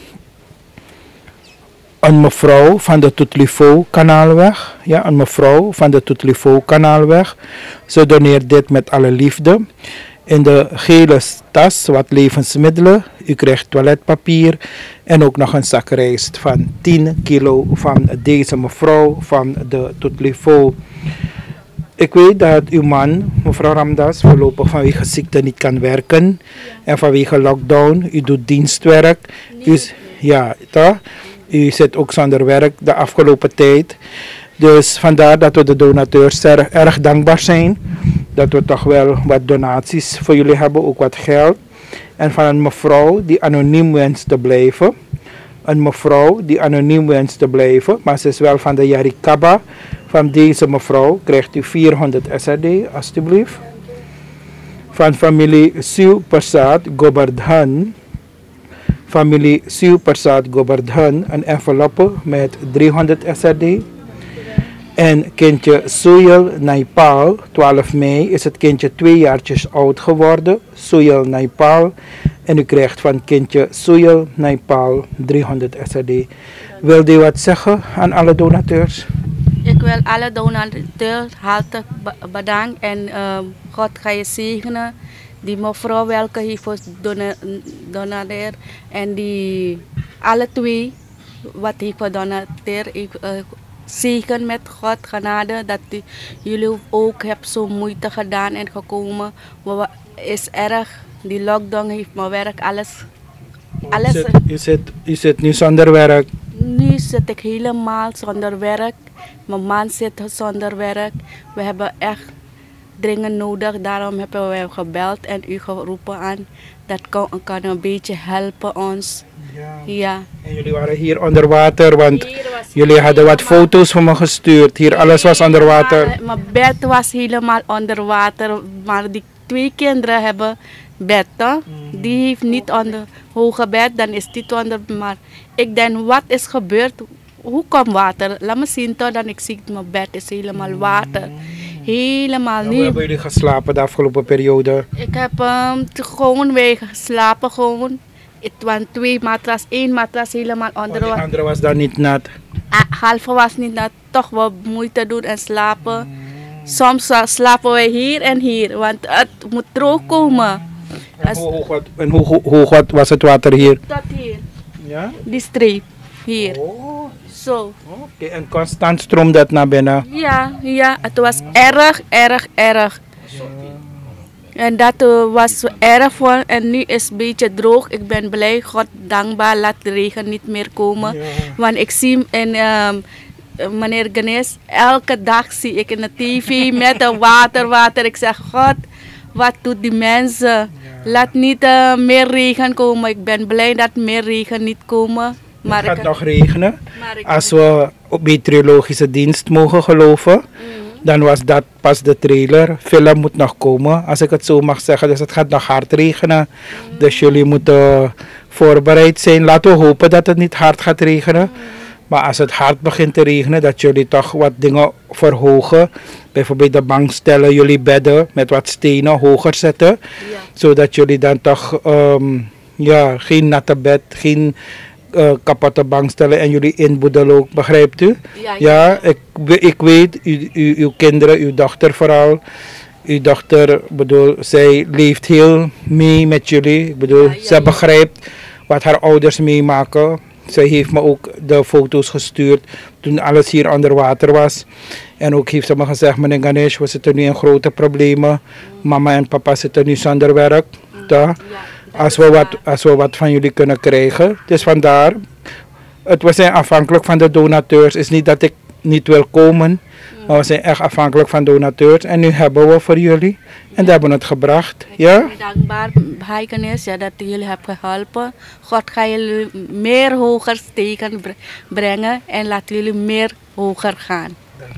een mevrouw van de Tutlifo kanaalweg. Ja, een mevrouw van de Tutlifo kanaalweg. Ze doneert dit met alle liefde. In de gele tas wat levensmiddelen. U krijgt toiletpapier en ook nog een zak rijst van tien kilo van deze mevrouw van de Tutlifo. Ik weet dat uw man, mevrouw Ramdas, voorlopig vanwege ziekte niet kan werken. En vanwege lockdown, u doet dienstwerk. U, ja, toch? U zit ook zonder werk de afgelopen tijd. Dus vandaar dat we de donateurs erg, erg dankbaar zijn. Dat we toch wel wat donaties voor jullie hebben, ook wat geld. En van een mevrouw die anoniem wenst te blijven. Een mevrouw die anoniem wenst te blijven, maar ze is wel van de Yarikaba. Van deze mevrouw krijgt u vierhonderd S R D, alstublieft. Van familie Siu Persat Gobardhan. Familie Siu Persat Gobardhan, een enveloppe met driehonderd S R D. En kindje Suyel Naipal, twaalf mei is het kindje twee jaartjes oud geworden. Suyel Naipal. En u krijgt van kindje Suyel Naipal driehonderd S R D. Wilt u wat zeggen aan alle donateurs? Ik wil alle donateurs hartelijk bedanken en uh, God ga je zegenen. Die mevrouw welke hiervoor doneert en die alle twee wat hiervoor doneert. Ik uh, zegen met God genade dat die, jullie ook hebben zo moeite gedaan en gekomen. Maar is erg, die lockdown heeft mijn werk, alles. alles. U, zit, u, zit, u zit nu zonder werk? Nu zit ik helemaal zonder werk. Mijn man zit zonder werk. We hebben echt dringend nodig. Daarom hebben we gebeld en u geroepen aan. Dat kan, kan een beetje helpen ons. Ja. Ja. En jullie waren hier onder water, want jullie hadden wat foto's van me gestuurd. Hier alles was onder water. Ja, mijn bed was helemaal onder water. Maar die twee kinderen hebben bed. Hè? Die heeft niet onder hoge bed, dan is dit onder. Maar ik denk, wat is gebeurd? Hoe komt water? Laat me zien toch, dan ik zie mijn bed is helemaal water. Helemaal Nou, niet. hoe hebben jullie geslapen de afgelopen periode? Ik heb um, gewoon weer geslapen gewoon. Het waren twee matras, één matras helemaal onder. Oh, die andere was dan niet nat? Halve was niet nat, toch wel moeite doen en slapen. Soms uh, slapen wij hier en hier, want het moet droog komen. En hoe hoog, wat, en hoe, hoe, hoe wat was het water hier? Tot hier. Ja? Die streep, hier. Oh. Zo. Okay, en constant stroomt dat naar binnen? Ja, ja, het was erg, erg, erg. En dat uh, was zo erg voor en nu is het een beetje droog. Ik ben blij, God dankbaar, laat de regen niet meer komen. Ja. Want ik zie in, um, meneer Ganesh, elke dag zie ik in de tv met de water, water. Ik zeg, God, wat doet die mensen? Ja. Laat niet uh, meer regen komen. Ik ben blij dat meer regen niet komen. Maar het gaat ik, nog regenen. maar ik, Als we op meteorologische dienst mogen geloven, mm. Dan was dat pas de trailer. Film moet nog komen, als ik het zo mag zeggen. Dus het gaat nog hard regenen. Dus jullie moeten voorbereid zijn. Laten we hopen dat het niet hard gaat regenen. Maar als het hard begint te regenen, dat jullie toch wat dingen verhogen. Bijvoorbeeld de bankstellen, jullie bedden met wat stenen hoger zetten. Ja. Zodat jullie dan toch um, ja, geen natte bed, geen uh, kapotte bankstellen en jullie inboedelen ook, begrijpt u? Ja, ja. ja ik, ik weet, u, u, uw kinderen, uw dochter vooral. Uw dochter, bedoel, zij leeft heel mee met jullie. Ik bedoel, ja, ja, zij begrijpt wat haar ouders meemaken. Zij heeft me ook de foto's gestuurd toen alles hier onder water was. En ook heeft ze me gezegd, meneer Ganesh, we zitten nu in grote problemen. Mama en papa zitten nu zonder werk. Ja. Als, we wat, als we wat van jullie kunnen krijgen. Dus vandaar, het, we zijn afhankelijk van de donateurs. Het is niet dat ik niet wil komen, maar we zijn echt afhankelijk van donateurs. En nu hebben we voor jullie. En dat hebben we het gebracht. Ja? Ik ben dankbaar, Bhai Ganesh, ja, dat jullie hebben geholpen. God gaat jullie meer hoger steken brengen en laat jullie meer hoger gaan.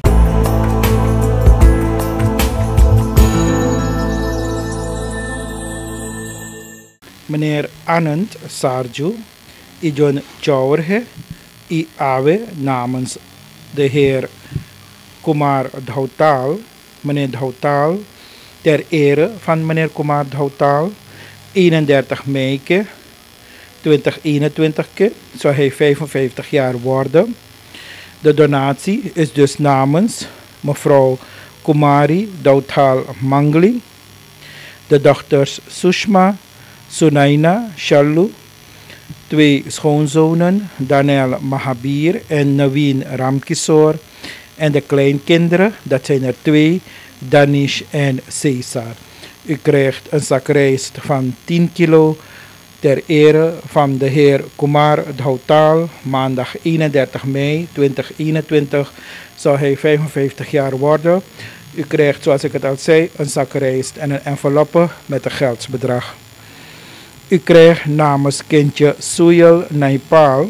Meneer Anand Sarju, Ijon Chaurhe, I Awe namens de heer Kumar Dhautal, meneer Dhautal, ter ere van meneer Kumar Dhautal, eenendertig mei tweeduizend eenentwintig zou hij vijfenvijftig jaar worden. De donatie is dus namens mevrouw Kumari Dhautal Mangli, de dochters Sushma, Sunaina Shallu, twee schoonzonen, Daniel Mahabir en Naveen Ramkisor, en de kleinkinderen, dat zijn er twee, Danish en Cesar. U krijgt een zak rijst van tien kilo ter ere van de heer Kumar Dhautal. Maandag eenendertig mei tweeduizend eenentwintig zou hij vijfenvijftig jaar worden. U krijgt, zoals ik het al zei, een zak rijst en een enveloppe met een geldsbedrag. U krijgt namens kindje Suyal Naipal,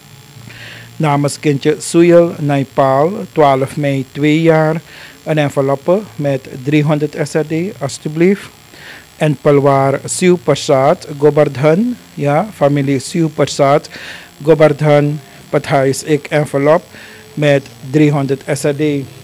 namens kindje Suyal Naipal, twaalf mei twee jaar, een enveloppe met driehonderd S R D, alstublieft. En Palwar Siv Prasad Gobardhan, ja, familie Siv Prasad Gobardhan, Pathais ik envelop met driehonderd S R D.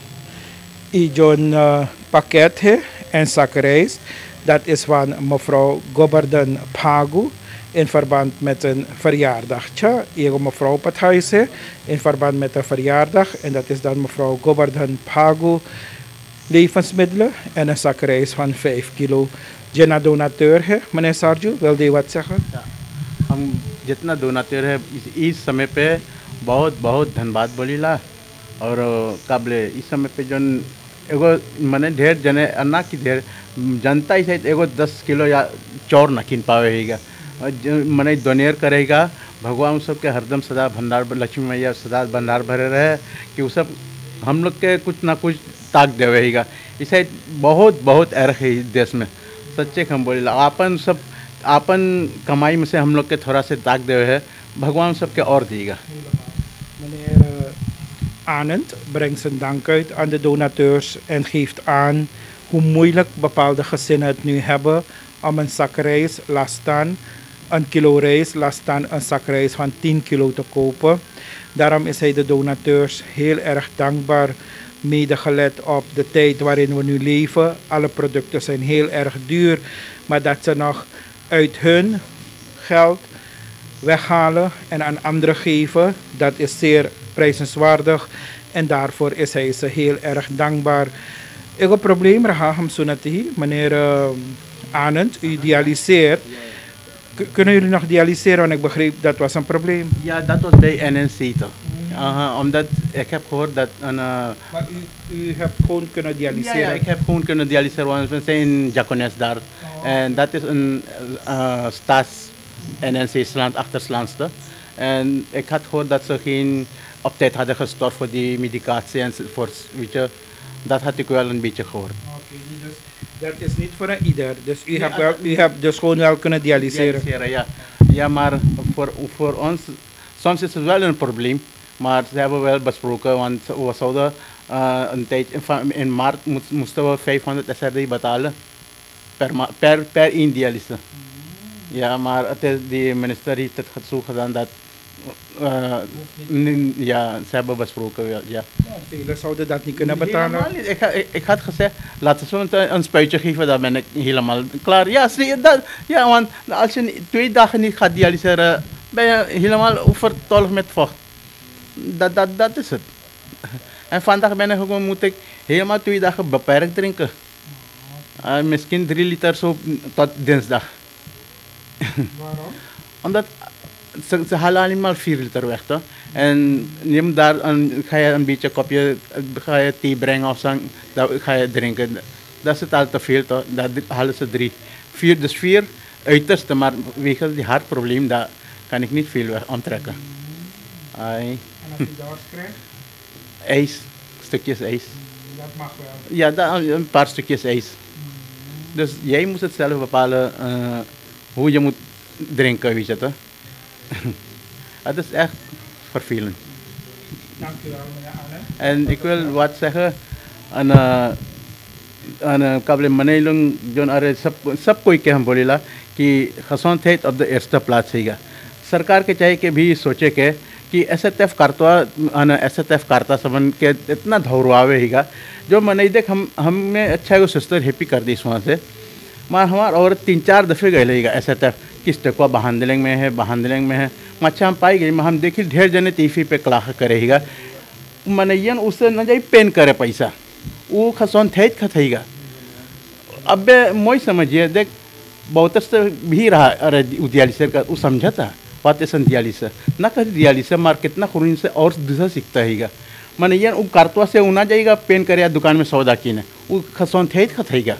Ijon uh, pakket he, en zak rijst. Dat is van mevrouw Gobardhan Phagu in verband met een verjaardag. Tja, hier mevrouw Pathuise in verband met een verjaardag. En dat is dan mevrouw Gobardhan Phagu levensmiddelen en een zak rijst van vijf kilo. Jena donateur है, meneer Sarju, wil die wat zeggen? Ja. हम जितना डोनाteur है इस, इस समय पे बहुत बहुत धन्यवाद बोलीला और काबले इस समय पे जन एगो मने ढेर जने अन्ना की ढेर जनता ही सहित एगो दस किलो या चौर न किन पावेगा मने डोनेर करेगा भगवान सबके हरदम सदा भंडार लक्ष्मी मैया सदा भंडार भरे रहे कि वो सब हम लोग के कुछ ना कुछ ताक देवेगा इसे बहुत बहुत अर्थ है इस देश में सच्चे हम बोले आपन सब आपन कमाई में से हम लोग के थोड़ा से ताक देवे है भगवान सबके और देगा. Meneer Anand brengt zijn dank uit aan de donateurs en geeft aan hoe moeilijk bepaalde gezinnen het nu hebben om een zak rijst, laat staan een kilo rijst, laat staan een zak rijst van tien kilo te kopen. Daarom is hij de donateurs heel erg dankbaar, mede gelet op de tijd waarin we nu leven. Alle producten zijn heel erg duur, maar dat ze nog uit hun geld weghalen en aan anderen geven, dat is zeer prijzenswaardig en daarvoor is hij ze heel erg dankbaar. Ik heb een probleem, Raham Sunati, meneer uh, Anand, u dialyseert. Kunnen jullie nog dialyseren? Want ik begreep dat was een probleem. Ja, dat was bij N N C toch. Uh, omdat ik heb gehoord dat een... Uh, maar u, u hebt gewoon kunnen dialyseren? Ja, ja, ik heb gewoon kunnen dialyseren, want we zijn in Jacones daar. Oh. En dat is een uh, staats N N C-sland, achterslaandste. En ik had gehoord dat ze geen op tijd hadden gestort voor die medicatie enzovoort. Weet je, dat had ik wel een beetje gehoord. Oké, okay, dus dat is niet voor ieder. Dus u, ja, hebt, wel, u hebt dus gewoon wel kunnen dialyseren? dialyseren ja. Ja, maar voor, voor ons, soms is het wel een probleem. Maar ze hebben wel besproken, want we zouden uh, een tijd in, van- in maart moest, moesten we vijfhonderd S R D betalen per, ma- per, per één dialyse. Ja, maar het is, die minister heeft het zo gedaan dat uh, n- ja, ze hebben besproken. Ja, ja. Velen zouden dat niet kunnen betalen. Helemaal niet. Ik, ha- ik, ik had gezegd, laten ze ons een, een spuitje geven, dan ben ik helemaal klaar. Ja, zie je dat? Ja, want als je ni- twee dagen niet gaat dialyseren, ben je helemaal overtolligd met vocht. Dat, dat, dat is het. En vandaag ben ik gewoon, moet ik helemaal twee dagen beperkt drinken. Uh, misschien drie liter zo tot dinsdag. Waarom? Omdat ze, ze halen alleen maar vier liter weg, toch? En neem daar een, ga je een beetje kopje, ga je thee brengen of zo, dan ga je drinken. Dat is het al te veel, toch? Dat halen ze drie. Vier, dus vier uiterste, maar wegens die hartprobleem, daar kan ik niet veel weg onttrekken. Ai. En als je dorst krijgt? IJs, stukjes ijs. Dat mag wel. Ja, dan een paar stukjes ijs. Dus jij moet het zelf bepalen uh, hoe je moet drinken, weet je toch? Het is echt vervelend. Dank u wel, meneer Anne. En ik wil wat zeggen aan uh, aan uh, kable Manilong John Are सब सब कोई के हम बोलेला कि gezondheid op de eerste plaats है। सरकार के चाहिए कि भी सोचे के कि एस एफ करता एस एफ करता समन के इतना धौरवावे हिगा जो मने देख हम हमने अच्छा एगो सिस्टर हैप्पी कर दी वहाँ से मार हमार और तीन चार दफ़े गए रहेगा एस एफ किस टकवा बहानदिलंग में है बहानदिलंग में है अच्छा हम पाई गई हम देखी ढेर जने तीफी पे कलाह करेगा मनैयन उससे न जाई पेन करे पैसा वो खसौन थे खथेगा अब मोई समझिए देख बहुत भी रहा अरे दियालिसर का वो समझता बात ऐसा दियालिसर ना कर दियालिसर मार कितना खुरीन से और दूसरा सीखता हैगा मनैयन वो कारतवा से उना जाएगा पेन करे दुकान में सौदा की ने वो खसौन थे खथेगा।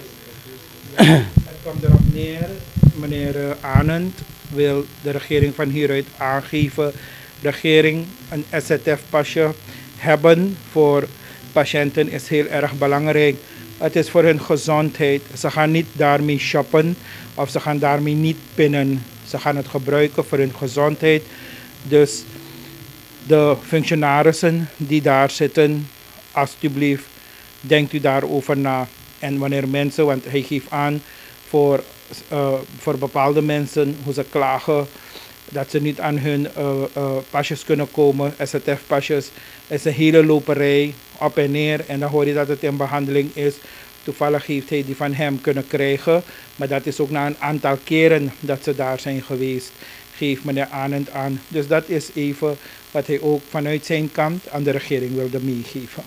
Het komt erop neer, meneer Anand wil de regering van hieruit aangeven, de regering een S Z F-pasje hebben voor patiënten is heel erg belangrijk. Het is voor hun gezondheid. Ze gaan niet daarmee shoppen of ze gaan daarmee niet pinnen. Ze gaan het gebruiken voor hun gezondheid. Dus de functionarissen die daar zitten, alsjeblieft, denkt u daarover na. En wanneer mensen, want hij geeft aan voor, uh, voor bepaalde mensen hoe ze klagen dat ze niet aan hun uh, uh, pasjes kunnen komen, S Z F-pasjes, is een hele loperij op en neer en dan hoor je dat het in behandeling is. Toevallig heeft hij die van hem kunnen krijgen, maar dat is ook na een aantal keren dat ze daar zijn geweest, geeft meneer Anand aan. Dus dat is even wat hij ook vanuit zijn kant aan de regering wilde meegeven.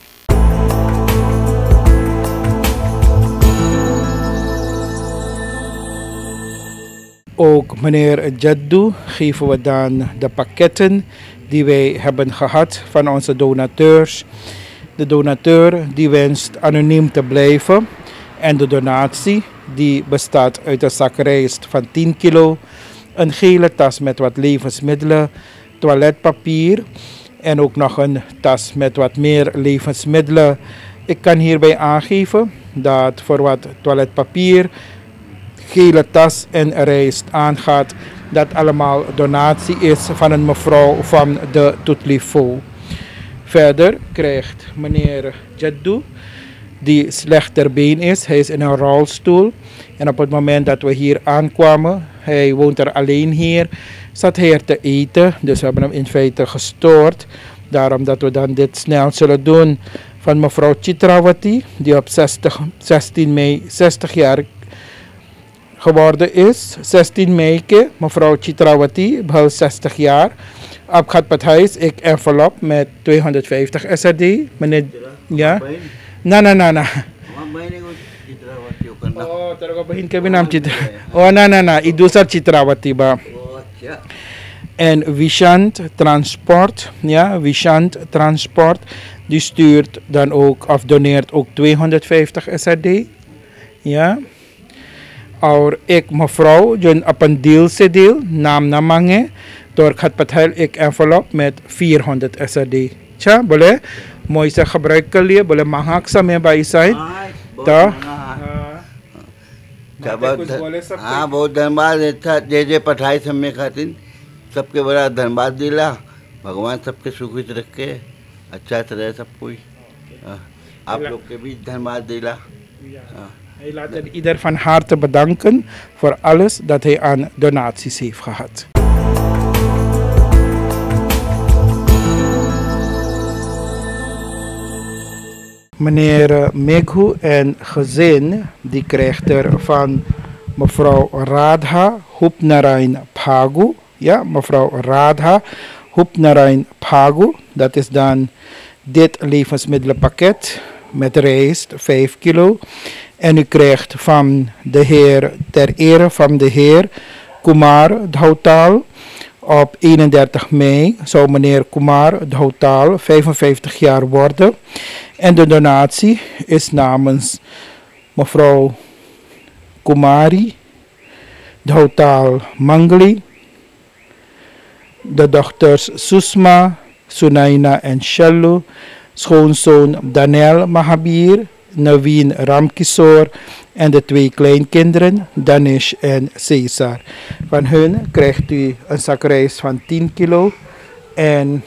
Ook meneer Jaddu geven we dan de pakketten die wij hebben gehad van onze donateurs. De donateur die wenst anoniem te blijven en de donatie die bestaat uit een zak rijst van tien kilo, een gele tas met wat levensmiddelen, toiletpapier en ook nog een tas met wat meer levensmiddelen. Ik kan hierbij aangeven dat voor wat toiletpapier, gele tas en rijst aangaat, dat allemaal donatie is van een mevrouw van de Tutlifo. Verder krijgt meneer Jaddu, die slecht ter been is, hij is in een rolstoel. En op het moment dat we hier aankwamen, hij woont er alleen hier, zat hij er te eten. Dus we hebben hem in feite gestoord. Daarom dat we dan dit snel zullen doen van mevrouw Chitrawati, die op zestig, zestien mei zestig jaar geworden is. zestien mei ke, mevrouw Chitrawati, behal zestig jaar. Op gaat het huis, ik envelop met tweehonderdvijftig S R D. Meneer, ja? Na, na, na, na. Oh, talaga bahin kami naam Chitrawati. Oh, na, na, na. Idusar Chitrawati ba? En Vishant Transport, ja, Vishant Transport, die stuurt dan ook, of doneert ook tweehonderdvijftig S R D. Ja. और एक mevrouw जो अपन deal से deal नाम ना मांगे तो gaat पठाल एक envelop met vierhonderd S R D. अच्छा बोले मोई से खबरें कर लिए बोले महाक समय बाई साइड तो हाँ बहुत धन्यवाद था जे जे पठाई समय खातिर सबके बड़ा धन्यवाद दिला भगवान सबके सुखित रखे अच्छा से रहे सब कोई। आप लोग के भी धन्यवाद देला हाँ। Hij laat er ieder van harte bedanken voor alles dat hij aan donaties heeft gehad. Meneer Meghu en gezin, die krijgt er van mevrouw Radha Hupnarain Phagu. Ja, mevrouw Radha Hupnarain Phagu. Dat is dan dit levensmiddelenpakket met rijst, vijf kilo. En u krijgt van de heer, ter ere van de heer Kumar Dhautal. Op eenendertig mei zou meneer Kumar Dhautal vijfenvijftig jaar worden. En de donatie is namens mevrouw Kumari Dhautal Mangli, de dochters Susma, Sunaina en Shallu, schoonzoon Daniel Mahabir, Naveen Ramkisor en de twee kleinkinderen Danish en Cesar. Van hun krijgt u een zak rijst van tien kilo en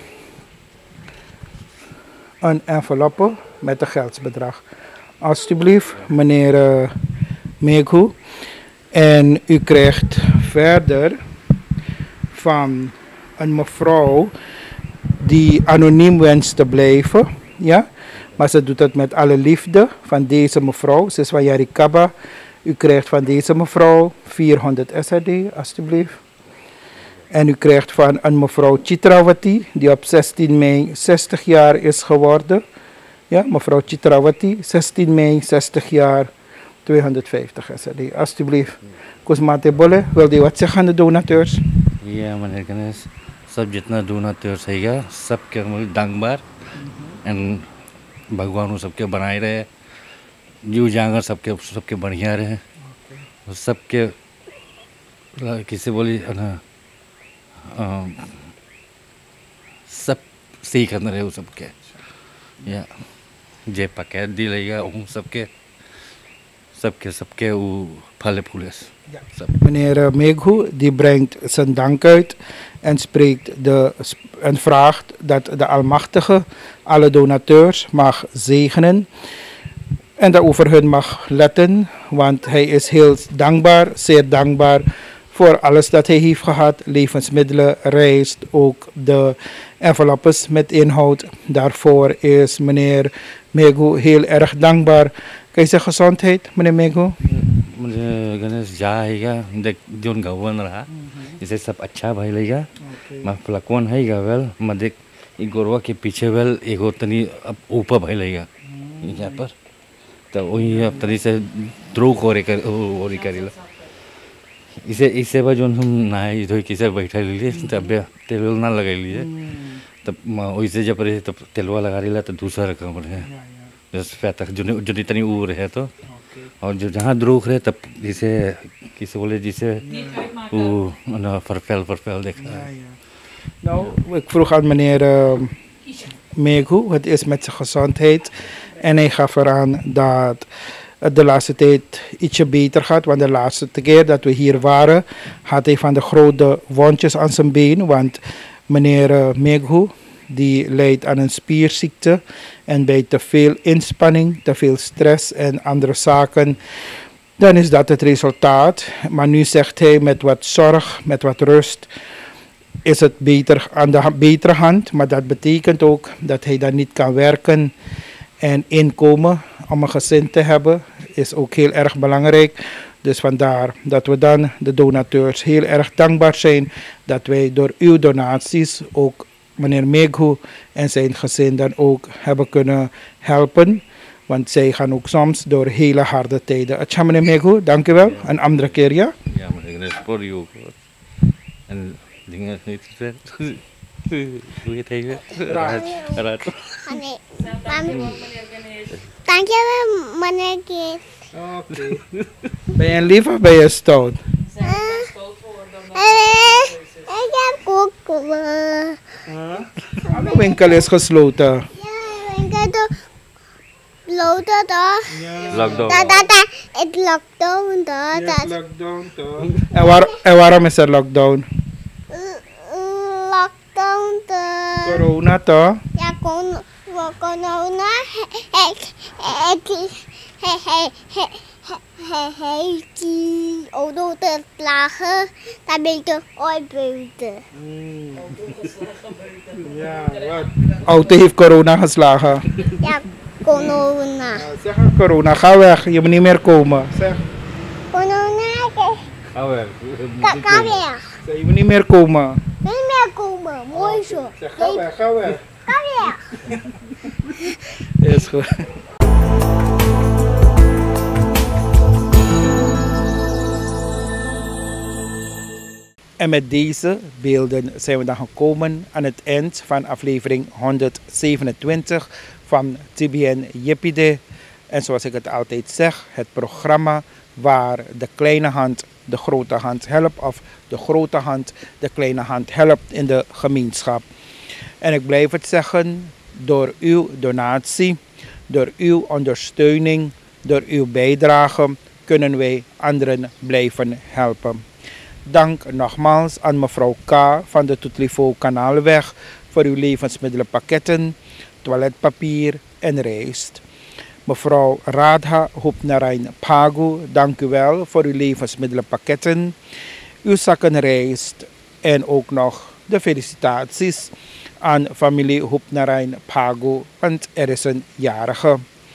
een enveloppe met een geldsbedrag. Alsjeblieft, meneer uh, Meghu. En u krijgt verder van een mevrouw die anoniem wenst te blijven. Ja? Maar ze doet het met alle liefde van deze mevrouw. Ze is van Yarikaba. U krijgt van deze mevrouw vierhonderd S R D, alsjeblieft. En u krijgt van een mevrouw Chitrawati, die op zestien mei zestig jaar is geworden. Ja, mevrouw Chitrawati, zestien mei zestig jaar, tweehonderdvijftig S R D. Alsjeblieft. Kusmate Bolle, wil je wat zeggen aan de donateurs? Ja, meneer Ganesh. सब जितना डोनाटर्स हैगा सबके हम दांगबार एंड भगवान सबके बनाए रहे जीव जागर सबके सबके बढ़िया रहे सबके किसी बोली ना सब सीख अंदर रहे सबके या जे पैकेट दी लेगा उन सबके सबके सबके वो फले फूले. Meneer Meghu die brengt zijn dank uit en spreekt de, en vraagt dat de Almachtige alle donateurs mag zegenen en dat over hun mag letten, want hij is heel dankbaar, zeer dankbaar voor alles dat hij heeft gehad, levensmiddelen, rijst, ook de enveloppes met inhoud. Daarvoor is meneer Meghu heel erg dankbaar. Kan je zeggen gezondheid, meneer Meghu? मुझे गणेश जाएगा देख जोन गवन रहा इसे सब अच्छा भाई लेगा मैं फ्लकवन है वेल मैं देख गोरवा के पीछे वेल एगो तनी अब ऊपर भाई लेगा यहाँ पर तो वही अब तनी से द्रोह करे कर और करेला इसे इसे बा जोन हम नहाए धोई किसे बैठा लीजिए तब तेल ना लगा लीजिए तब वैसे जब रहे तब तेलवा लगा रही तो दूसरा रकम रहे जैसे तक जो जो इतनी ऊर है तो और जो जहाँ द्रोह रहे तब जिसे किसे बोले जिसे वो ना फरफेल फरफेल देखा. Nou, ik vroeg aan meneer uh, Meghu, het is met zijn gezondheid. En hij gaf eraan dat het de laatste tijd ietsje beter gaat. Want de laatste keer dat we hier waren, had hij van de grote wondjes aan zijn been. Want meneer uh, Meghu, die lijdt aan een spierziekte. En bij te veel inspanning, te veel stress en andere zaken, dan is dat het resultaat. Maar nu zegt hij met wat zorg, met wat rust, is het beter aan de betere hand. Maar dat betekent ook dat hij dan niet kan werken. En inkomen om een gezin te hebben is ook heel erg belangrijk. Dus vandaar dat we dan de donateurs heel erg dankbaar zijn dat wij door uw donaties ook meneer Meghu en zijn gezin dan ook hebben kunnen helpen. Want zij gaan ook soms door hele harde tijden. Atja meneer Meghu, dank u wel. Een andere keer, ja? Ja, meneer Ganesh, voor u ook. En dingen niet te zeggen. Hoe heet hij weer? Raad. Raad. Dank je wel, meneer Ganesh. Oké. Ben je lief of ben je stout? Ik heb koken. Alle winkel is gesloten. Ja, winkel is gesloten toch? Lockdown. Da, da, da. Het lockdown toch? Yes, lockdown toch? En, waar, en waarom is er lockdown? Lockdown toch? Corona toch? Ja, kon, voor corona heeft hij die auto te plagen, dan ben je ooit buiten. Ja, wat? Auto heeft corona geslagen. Ja, corona. Ja, zeg corona, ga weg, je moet niet meer komen. Zeg. Corona, Ga weg. ga, ga weg. Zeg, je moet niet meer komen. Niet meer komen, mooi zo. Zeg, ga weg, ga weg. Ga weg. Is goed. En met deze beelden zijn we dan gekomen aan het eind van aflevering honderdzevenentwintig van T B N Jipide. En zoals ik het altijd zeg, het programma waar de kleine hand de grote hand helpt of de grote hand de kleine hand helpt in de gemeenschap. En ik blijf het zeggen, door uw donatie, door uw ondersteuning, door uw bijdrage kunnen wij anderen blijven helpen. Dank nogmaals aan mevrouw K. van de Toetlivo Kanaalweg voor uw levensmiddelenpakketten, toiletpapier en rijst. Mevrouw Radha Hoopnarain Pagu, dank u wel voor uw levensmiddelenpakketten, uw zakken rijst en ook nog de felicitaties aan familie Hoopnarain Pagu, want er is een jarige.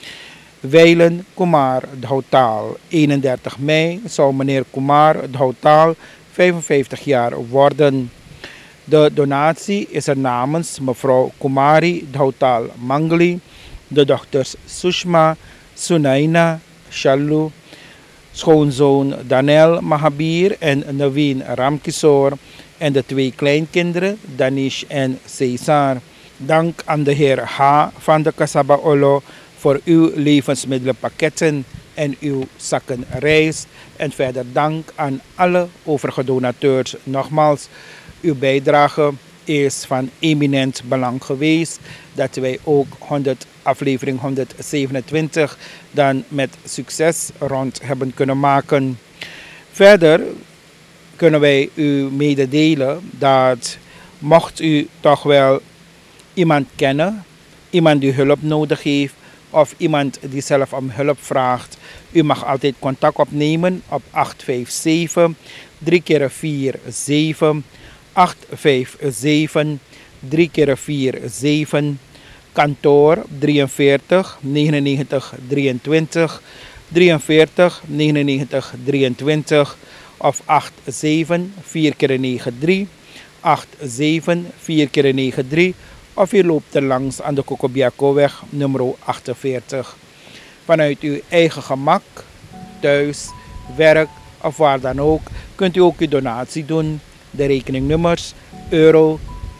Weilen Kumar Dhautaal, eenendertig mei zou meneer Kumar Dhautaal vijfenvijftig jaar worden. De donatie is er namens mevrouw Kumari Dhautaal Mangli, de dochters Sushma, Sunaina, Shallu, schoonzoon Danel Mahabir en Naveen Ramkisor en de twee kleinkinderen Danish en Cesar. Dank aan de heer H. van de Kasaba Olo voor uw levensmiddelenpakketten en uw zakken rijst. En verder dank aan alle overige donateurs. Nogmaals, uw bijdrage is van eminent belang geweest. Dat wij ook honderd, aflevering honderdzevenentwintig dan met succes rond hebben kunnen maken. Verder kunnen wij u mededelen dat mocht u toch wel iemand kennen, iemand die hulp nodig heeft, of iemand die zelf om hulp vraagt, u mag altijd contact opnemen op acht vijf zeven, drie keer vier zeven, acht vijf zeven, drie keer vier zeven, kantoor drieënveertig negenennegentig drieëntwintig, drieënveertig negenennegentig drieëntwintig of acht zeven vier keer negen drie, acht zeven vier keer negen drie. Of u loopt er langs aan de Kokobiakoweg nummer achtenveertig. Vanuit uw eigen gemak, thuis, werk of waar dan ook, kunt u ook uw donatie doen. De rekeningnummers, euro,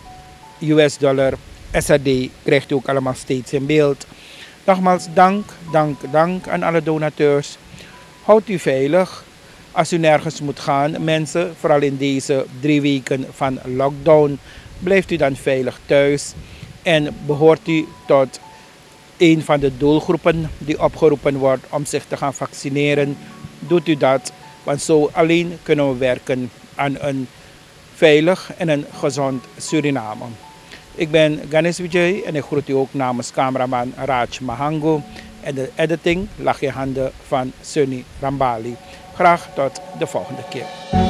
U S dollar, S A D krijgt u ook allemaal steeds in beeld. Nogmaals dank, dank, dank aan alle donateurs. Houdt u veilig als u nergens moet gaan. Mensen, vooral in deze drie weken van lockdown, blijft u dan veilig thuis en behoort u tot een van de doelgroepen die opgeroepen wordt om zich te gaan vaccineren. Doet u dat, want zo alleen kunnen we werken aan een veilig en een gezond Suriname. Ik ben Ganesh Vijay en ik groet u ook namens cameraman Raj Mahango en de editing lag in handen van Sunny Rambali. Graag tot de volgende keer.